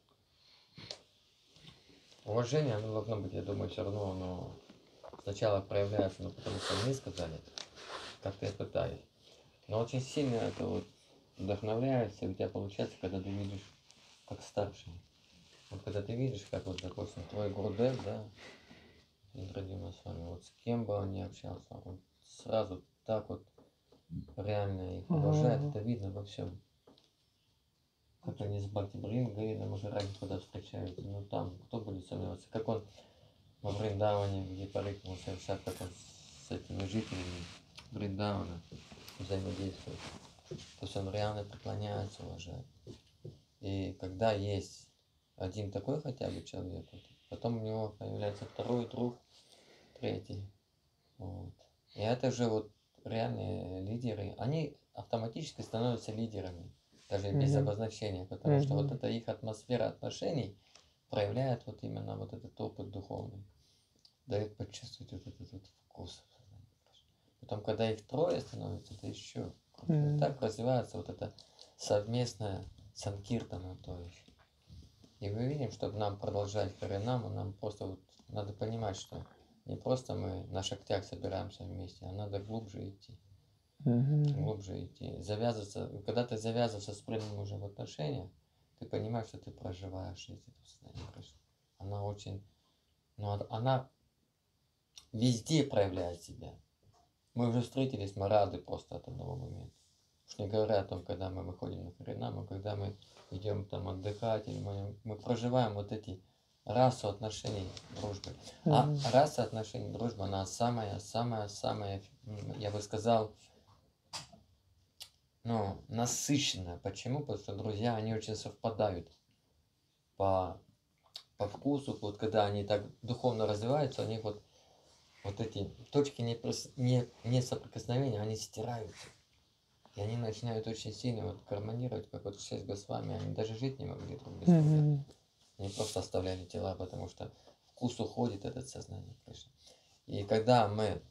B: уважение, оно должно быть, я думаю, все равно оно сначала проявляется, ну, потому что мне сказали, как-то я пытаюсь. Но очень сильно это вот вдохновляется, и у тебя получается, когда ты видишь, как старший. Вот когда ты видишь, как вот, допустим, твой Гурдев, да, Индрадима с вами, вот с кем бы он ни общался, он сразу так вот реально их уважает, это видно во всем. Как они с Бхакти Брингой на Махараджи куда встречаются, ну там, кто будет сомневаться, как он во Вриндаване, где парикмал совершает, как он с этими жителями Вриндавана взаимодействует. То есть он реально преклоняется, уважает. И когда есть один такой хотя бы человек, вот, потом у него появляется второй друг, третий. Вот. И это же вот реальные лидеры, они автоматически становятся лидерами, даже без
A: Мгм.
B: обозначения, потому что вот
A: Мгм.
B: эта их атмосфера отношений проявляет вот именно вот этот опыт духовный, дает почувствовать вот этот вот вкус. Потом, когда их трое становится, это еще круче.
A: Мгм.
B: И так развивается вот это совместное санкиртана, то есть. И мы видим, чтобы нам продолжать Харинаму, нам просто вот надо понимать, что не просто мы на шахтях собираемся вместе, а надо глубже идти.
A: Мгм.
B: Глубже идти. Завязываться. Когда ты завязываешься с преданным уже в отношениях, ты понимаешь, что ты проживаешь жизнь этого состояния Кришны. Она очень... Ну, а- она везде проявляет себя. Мы уже встретились, мы рады просто от одного момента. Уж не говоря о том, когда мы выходим на Харинаму, когда мы идем там отдыхать, или мы, мы проживаем вот эти расу отношений дружбы. А
A: Мгм.
B: раса отношений дружбы, она самая, самая, самая, м, я бы сказал, ну, насыщенная. Почему? Потому что друзья, они очень совпадают по, по вкусу. Вот когда они так духовно развиваются, у них вот, вот эти точки не, не, не соприкосновения, они стираются. И они начинают очень сильно вот гармонировать, как вот шесть Госвами, они даже жить не могли друг без друга.
A: Мгм.
B: Они просто оставляли тела, потому что вкус уходит, этот сознание, конечно. И когда мы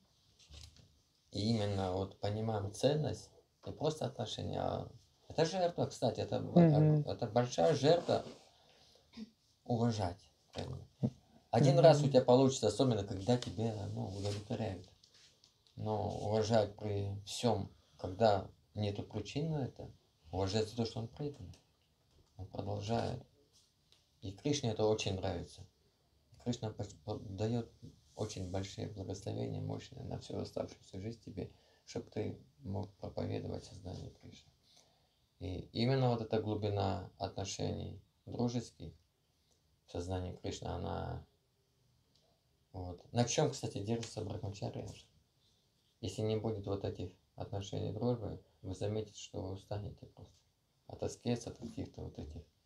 B: именно вот понимаем ценность, не просто отношения, а это жертва, кстати, это,
A: Мгм.
B: это большая жертва уважать. Один
A: Мгм.
B: раз у тебя получится, особенно когда тебе ну, удовлетворяют. Но уважать при всем, когда нету причин на это, уважать за то, что он предан. Он продолжает. И Кришне это очень нравится. Кришна дает очень большие благословения, мощные на всю оставшуюся жизнь тебе, чтобы ты мог проповедовать сознание Кришны. И именно вот эта глубина отношений дружеских в сознании Кришны, она... Вот. На чем, кстати, держится Брахмачарья? Если не будет вот этих отношений дружбы, вы заметите, что вы устанете просто от аскез, от каких-то вот этих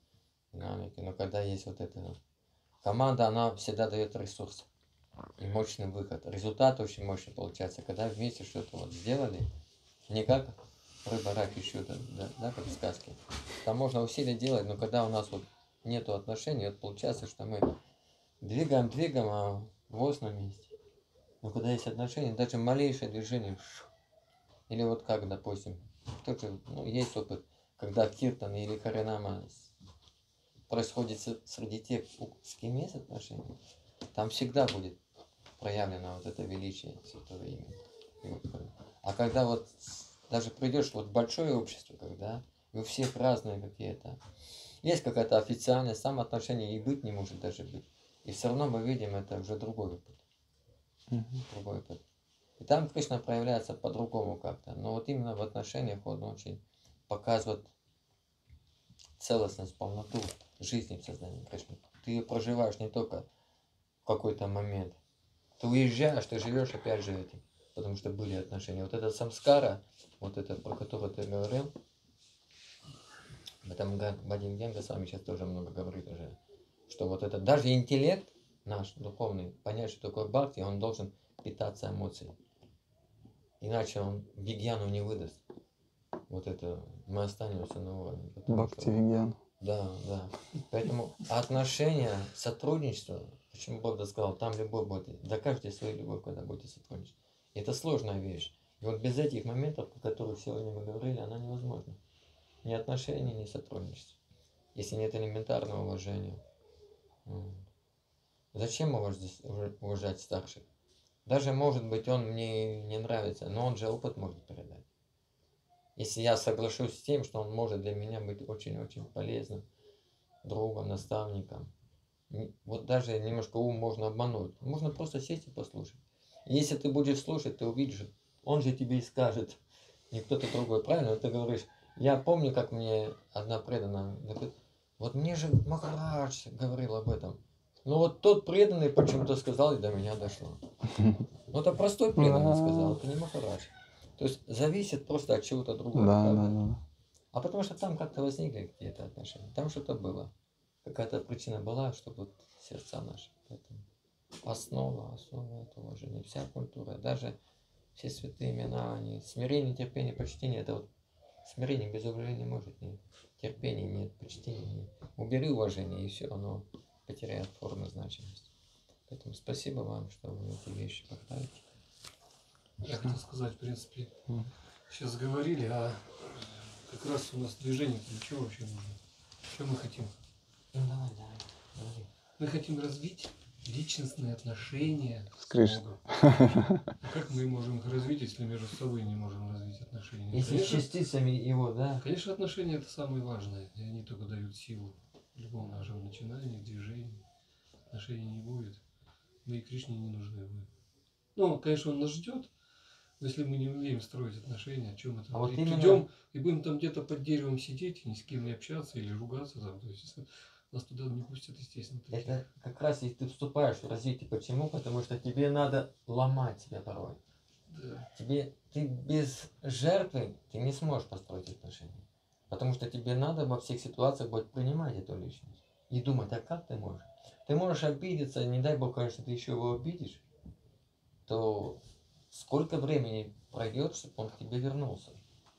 B: динамики. Но когда есть вот эта команда, она всегда дает ресурс и мощный выход. Результат очень мощный получается, когда вместе что-то вот сделали, не как рыба, рак ищут, да, да, как в сказке. Там можно усилия делать, но когда у нас вот нету отношений, вот получается, что мы двигаем, двигаем, а хвост на месте. Но когда есть отношения, даже малейшее движение, или вот как, допустим, тоже, ну, есть опыт, когда киртан или харинама происходит среди тех, с кем есть отношения, там всегда будет проявлено вот это величие Святого имени. А когда вот даже придешь вот в большое общество, когда у всех разные какие-то, есть какая-то официальность, сам отношения и быть не может даже быть. И все равно мы видим, это уже другой опыт. Mm-hmm. Другой опыт. И там Кришна проявляется по-другому как-то. Но вот именно в отношениях он очень показывает целостность, полноту жизни в сознании Кришны. Ты ее проживаешь не только в какой-то момент. Ты уезжаешь, ты живешь опять же этим. Потому что были отношения. Вот это самскара, вот это, про которое ты говорил, об этом Вадим Генга с вами сейчас тоже много говорит уже, что вот это, даже интеллект наш духовный, понять, что такое бхакти, он должен питаться эмоцией. Иначе он вигьяну не выдаст. Вот это, мы останемся на уровне.
A: Бхакти вигьян.
B: Да, да. Поэтому отношения, сотрудничество, почему Бог сказал, там любовь будет, докажите свою любовь, когда будете сотрудничать. Это сложная вещь. И вот без этих моментов, о которых сегодня мы говорили, она невозможна. Ни отношения, ни сотрудничества. Если нет элементарного уважения. Зачем уважать старших? Даже, может быть, он мне не нравится, но он же опыт может передать. Если я соглашусь с тем, что он может для меня быть очень-очень полезным другом, наставником. Вот даже немножко ум можно обмануть. Можно просто сесть и послушать. Если ты будешь слушать, ты увидишь, он же тебе и скажет, не кто-то другой. Правильно? Ты говоришь, я помню, как мне одна преданная говорит, вот мне же Махарадж говорил об этом. Но вот тот преданный почему-то сказал, и до меня дошло. Ну это простой преданный сказал, это не Махарадж. То есть зависит просто от чего-то другого.
A: Да, да, да.
B: А потому что там как-то возникли какие-то отношения. Там что-то было. Какая-то причина была, чтобы вот сердца наши. Поэтому основа, основа это уважение. Вся культура, даже все святые имена, они смирение, терпение, почтение, это вот смирение без уважения может нет. Терпения нет, почтения нет. Убери уважение, и все, оно потеряет форму, значимость. Поэтому спасибо вам, что вы эти вещи повторяете.
E: Я хотел сказать, в принципе, сейчас говорили, а как раз у нас движение для чего вообще нужно? Что мы хотим?
B: Ну давай, давай, говори.
E: Мы хотим развить личностные отношения
A: с Кришной.
E: Как мы можем их развить, если между собой не можем развить отношения?
B: Если
E: Конечно,
B: с частицами его, да.
E: Конечно, отношения это самое важное, и они только дают силу любому нашему начинанию, движению. Отношений не будет. Мы и Кришне не нужны. Мы. Ну, конечно, он нас ждет. Но если мы не умеем строить отношения, о чем это?
B: А вот
E: и
B: именно...
E: придем и будем там где-то под деревом сидеть, ни с кем не общаться или ругаться там. То есть нас туда не пустят, естественно.
B: Это как раз если ты вступаешь в развитие. Почему? Потому что тебе надо ломать себя порой.
E: Да.
B: Тебе, ты без жертвы ты не сможешь построить отношения. Потому что тебе надо во всех ситуациях будет принимать эту личность. И думать, а как ты можешь? Ты можешь обидеться, не дай Бог, конечно, ты еще его обидишь, то сколько времени пройдет, чтобы он к тебе вернулся?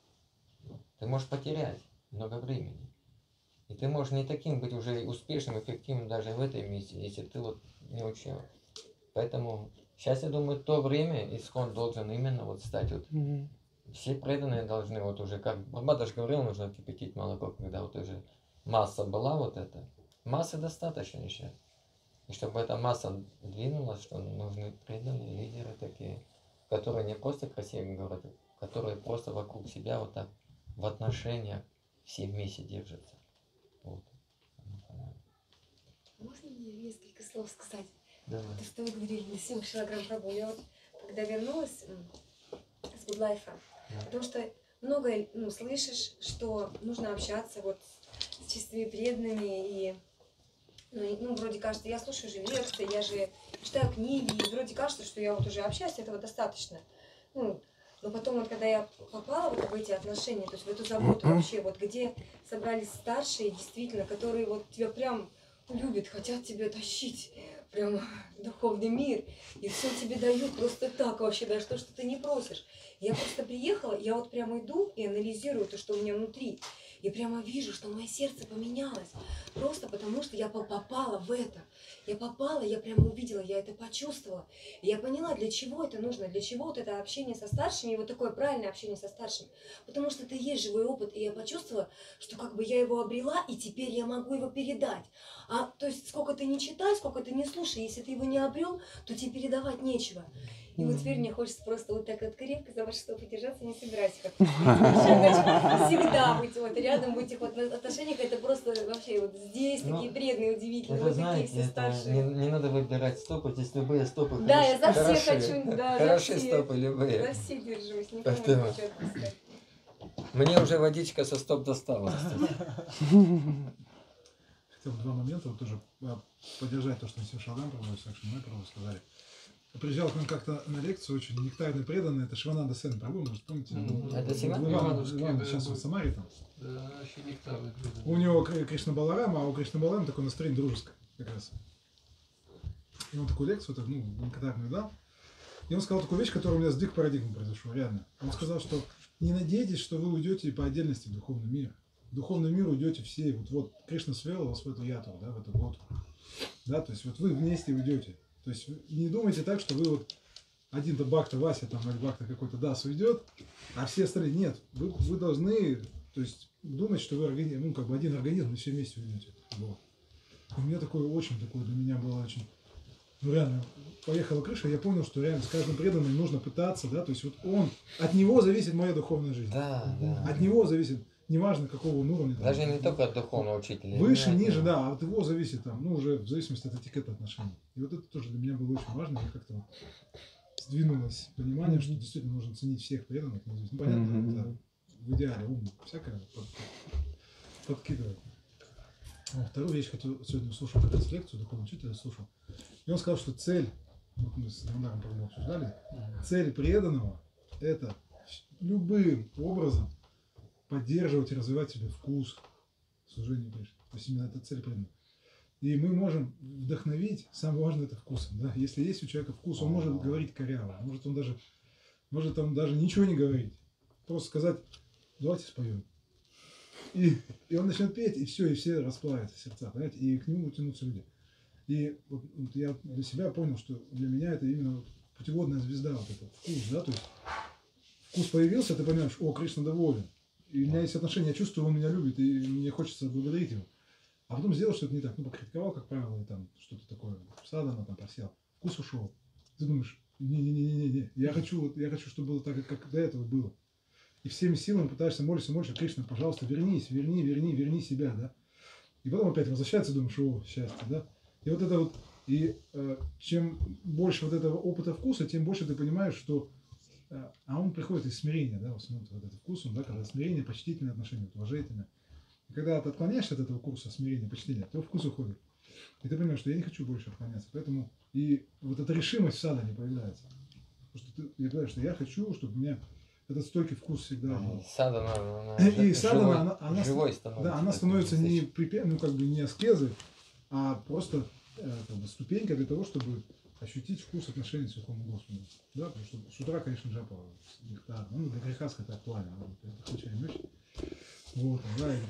B: Ты можешь потерять много времени. И ты можешь не таким быть уже успешным, эффективным даже в этой миссии, если ты вот не учил. Поэтому сейчас, я думаю, то время исход должен именно вот стать вот. Mm-hmm. Все преданные должны вот уже, как Баба даже говорил, нужно кипятить молоко, когда вот уже масса была вот эта. Массы достаточно еще. И чтобы эта масса двинулась, что нужны преданные лидеры такие, которые не просто красиво говорят, которые просто вокруг себя вот так в отношениях все вместе держатся. Вот.
G: Можно мне несколько слов сказать?
B: Давай.
G: То, что вы говорили, Нисим Шилаграм Прабху. Я вот, когда вернулась с Гудлайфа, да. Потому что много ну, слышишь, что нужно общаться вот с чистыми преданными и ну, ну, вроде кажется, я слушаю же лекции, я же читаю книги, и вроде кажется, что я вот уже общаюсь, этого достаточно. Ну, Но потом, вот, когда я попала вот в эти отношения, то есть в эту заботу вообще, вот где собрались старшие, действительно, которые вот тебя прям любят, хотят тебя тащить прям в духовный мир, и все тебе дают просто так вообще, даже то, что ты не просишь. Я просто приехала, я вот прямо иду и анализирую то, что у меня внутри, и прямо вижу, что мое сердце поменялось, просто потому что я попала в это. Я попала, я прямо увидела, я это почувствовала. И я поняла, для чего это нужно, для чего вот это общение со старшими, и вот такое правильное общение со старшими. Потому что это есть живой опыт, и я почувствовала, что как бы я его обрела, и теперь я могу его передать. А то есть сколько ты не читай, сколько ты не слушай, если ты его не обрел, то тебе передавать нечего. И вот теперь мне хочется просто вот так вот крепко за ваши стопы держаться, не собирать как-то. Всегда быть вот рядом, быть их вот отношениях, это просто вообще вот здесь
J: Ну,
G: такие преданные, удивительные,
J: Это,
G: вот такие
J: знаете,
G: все
J: это
G: старшие.
J: не, не надо выбирать стопы, здесь любые стопы
G: Да,
J: хороши-
G: я за всех
J: хорошие.
G: хочу, да, за
J: Хорошие
G: всех.
J: стопы любые.
G: За всех держусь, никому
J: Поэтому-
G: не хочу отпускать.
J: Мне уже водичка со стоп досталась.
F: Хотел бы два момента вот тоже а, поддержать то, что Насим Шалгам Прабhu, Сакши Май Прабhu сказали. Приезжал к нам как-то на лекцию, очень нектарный преданный, это Шивананда Сен Прабhu, может, помните?
J: Мгм.
F: Ну,
J: Это Симон?
F: Иван,
E: Ивановский,
F: Иван
E: да,
F: сейчас
E: был.
F: в Самаре там.
E: Да, вообще нектарный преданный.
F: У него Кри- Кришна Баларама, а у Кришна Баларама такое настроение дружеское как раз. И он такую лекцию, так, ну, нектарную дал. И он сказал такую вещь, которая у меня сдвиг парадигмы произошел, реально. Он сказал, что не надейтесь, что вы уйдете по отдельности в духовный мир. В духовный мир уйдете все. Вот, вот Кришна свел вас в эту яту, да, в эту глотку. Да, то есть вот вы вместе уйдете. То есть вы не думайте так, что вы вот один-то Бхакта Вася там или Бхакта какой-то Дас уйдет, а все остальные нет. Вы, вы должны, то есть думать, что вы организм, ну, как бы один организм, и все вместе уйдете. Вот. У меня такое очень, такое для меня было очень, ну реально, поехала крыша, я понял, что реально с каждым преданным нужно пытаться, да, то есть вот он, от него зависит моя духовная жизнь.
J: Да, да.
F: От него зависит, неважно какого он уровня. там,
J: Даже не только от духовного учителя.
F: выше,
J: именно от
F: ниже,
J: него.
F: да, а от его зависит там, ну уже в зависимости от этикета отношений. И вот это тоже для меня было очень важно, я как-то вот сдвинулось понимание, что действительно нужно ценить всех преданных. Ну, здесь, ну, понятно,
A: Мгм.
F: это в идеале ум всякое под- подкидывает. А вторую вещь хотел, сегодня слушал как раз лекцию, духовного учителя слушал. И он сказал, что цель, вот мы с Рамдаром Прабhu обсуждали, цель преданного – это любым образом поддерживать и развивать себе вкус служения Кришне. То есть именно это цель преданного. И мы можем вдохновить, самое важное это вкусом. Да? Если есть у человека вкус, он может говорить коряво, может он даже, может он даже ничего не говорить. Просто сказать, давайте споем. И, и он начнет петь, и все, и все расплавятся сердца, понимаете, и к нему тянутся люди. И вот, вот я для себя понял, что для меня это именно путеводная звезда, вот этот вкус, да, то есть вкус появился, ты понимаешь, о, Кришна доволен. И у меня есть отношения, я чувствую, он меня любит, и мне хочется благодарить его. А потом сделал что-то не так, ну, покритиковал, как правило, и там что-то такое, садана там просел, вкус ушел. Ты думаешь, не-не-не-не-не, я хочу, вот, я хочу, чтобы было так, как до этого было. И всеми силами пытаешься молиться, молишься, Кришна, пожалуйста, вернись, верни, верни, верни себя, да. И потом опять возвращается, думаешь, о, счастье, да. И вот это вот, и э, чем больше вот этого опыта вкуса, тем больше ты понимаешь, что, э, а он приходит из смирения, да, в основном вот этот вкус, он, да, когда смирение, почтительное отношение, уважительное. И когда ты отклоняешься от этого курса смирения, почтения, то вкус уходит. И ты понимаешь, что я не хочу больше отклоняться, поэтому и вот эта решимость в сада не появляется. Потому что ты, я понимаю, что я хочу, чтобы у меня этот стойкий вкус всегда был.
J: Садана, она
F: И
J: жи-
F: садана,
J: живой,
F: она, она,
J: живой становится.
F: да, она становится не, припя- ну, как бы не аскезой, а просто э, как бы ступенька для того, чтобы ощутить вкус отношений с Верховным Господом. Да, потому что с утра, конечно, жапа, нектар, ну, для греха это актуально, да, это случайно ночь. Вот, да, и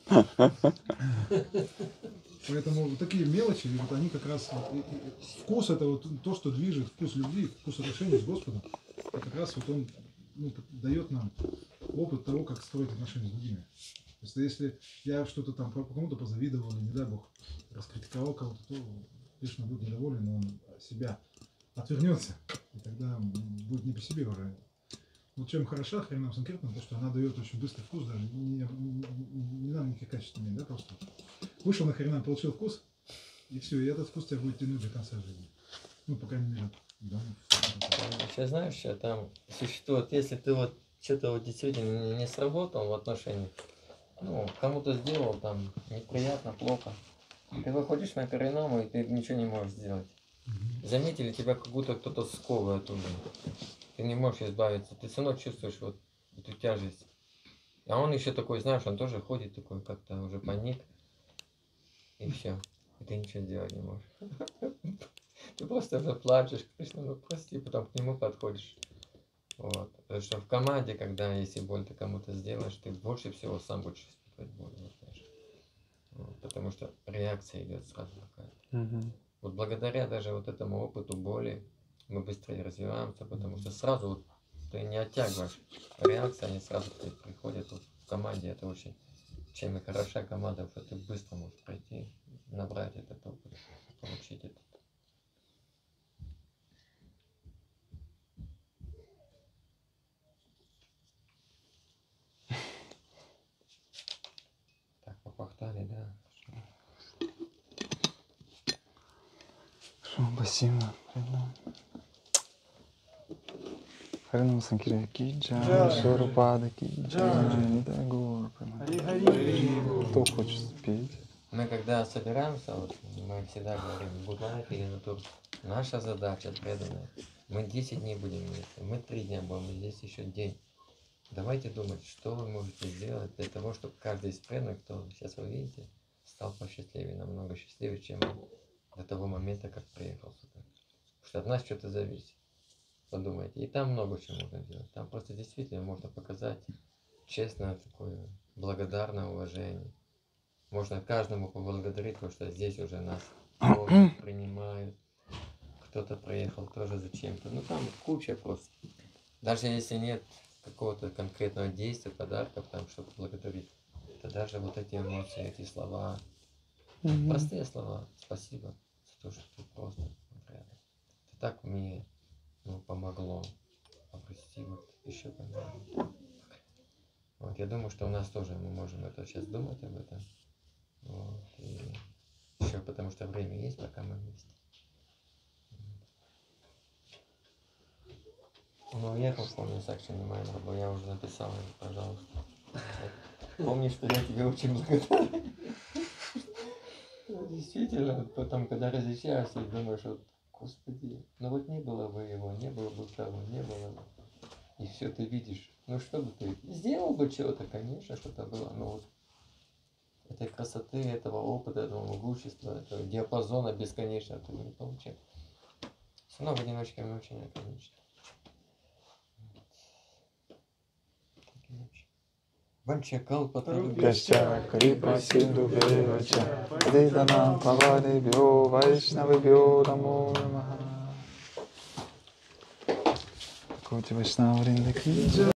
F: там. Поэтому вот такие мелочи, вот они как раз, и- и вкус это вот то, что движет, вкус любви, вкус отношений с Господом, и как раз вот он, ну, дает нам опыт того, как строить отношения с другими. То есть, если я что-то там по- кому-то позавидовал, или, не дай бог, раскритиковал кого-то, то Кришна будет недоволен, но он от себя отвернется, и тогда будет не по себе уже. Вот чем хороша Харинам Санкиртана, то, что она дает очень быстрый вкус, даже не, не, не надо никаких качеств иметь, да, просто вышел на Харинам, получил вкус, и все, и этот вкус тебя будет тянуть до конца жизни. Ну, по крайней мере, да.
J: Сейчас знаешь, что там существует, если ты вот что-то вот действительно не, не сработал в отношениях, ну, кому-то сделал там неприятно, плохо, ты выходишь на Харинаму, и ты ничего не можешь сделать. Заметили, тебя как будто кто-то сковывает уже. ты не можешь избавиться, ты все равно чувствуешь вот эту тяжесть. А он еще такой, знаешь, он тоже ходит такой, как-то уже паник, и все, и ты ничего сделать не можешь. Ты просто уже плачешь, Кришна, ну прости, потом к нему подходишь. Вот. Потому что в команде, когда если боль ты кому-то сделаешь, ты больше всего сам будешь испытывать боль. Вот, знаешь. Вот. Потому что реакция идет сразу какая-то.
A: Мгм.
J: Вот благодаря даже вот этому опыту боли мы быстрее развиваемся, потому что сразу вот ты не оттягиваешь. Реакция, они сразу к тебе приходят. Вот в команде это очень, чем и хороша команда, что ты быстро можешь пройти, набрать этот опыт, получить это. Так, попахтали, да?
A: Хорошо, спасибо. Харинам Санкиртана ки джай, Шурупада ки джай, Нитай Гаур Пранамари. Кто хочет спеть?
J: Мы когда собираемся, вот, мы всегда говорим, Good Life или Натур. Наша задача преданная. Мы десять дней будем вместе, мы три дня будем, здесь еще день. Давайте думать, что вы можете сделать для того, чтобы каждый из преданных, кто сейчас вы видите, стал посчастливее, намного счастливее, чем он до того момента, как приехал сюда. Потому что от нас что-то зависит. Подумайте. И там много чего можно делать. Там просто действительно можно показать честное такое благодарное уважение. Можно каждому поблагодарить, потому что здесь уже нас помнят, принимают. Кто-то приехал тоже зачем-то. Ну там куча просто. Даже если нет какого-то конкретного действия, подарков, там что-то благодарить, то даже вот эти эмоции, эти слова,
A: Мгм.
J: простые слова, спасибо за то, что ты просто вот рядом. Это так мне ну, помогло обрести вот еще помогло. Вот, я думаю, что у нас тоже мы можем это сейчас думать об этом. Вот, и еще потому что время есть, пока мы вместе. Он уехал, помню, Сакши Нимайна, я уже написал ему, пожалуйста. Помни, что я тебе очень благодарен. Действительно, потом, когда различаешься, и думаешь, вот, господи, ну вот не было бы его, не было бы того, не было бы. И все ты видишь. Ну что бы ты сделал бы чего-то, конечно, что-то было, но вот этой красоты, этого опыта, этого могущества, этого диапазона бесконечного ты не получил. Все равно в одиночке мы очень ограничены.
A: Пяща Крипа Синду Бевача Дидана Павади Бьо Вайшнавы Бьо Намо Намаха. Коти Вайшнава Вринда ки джай.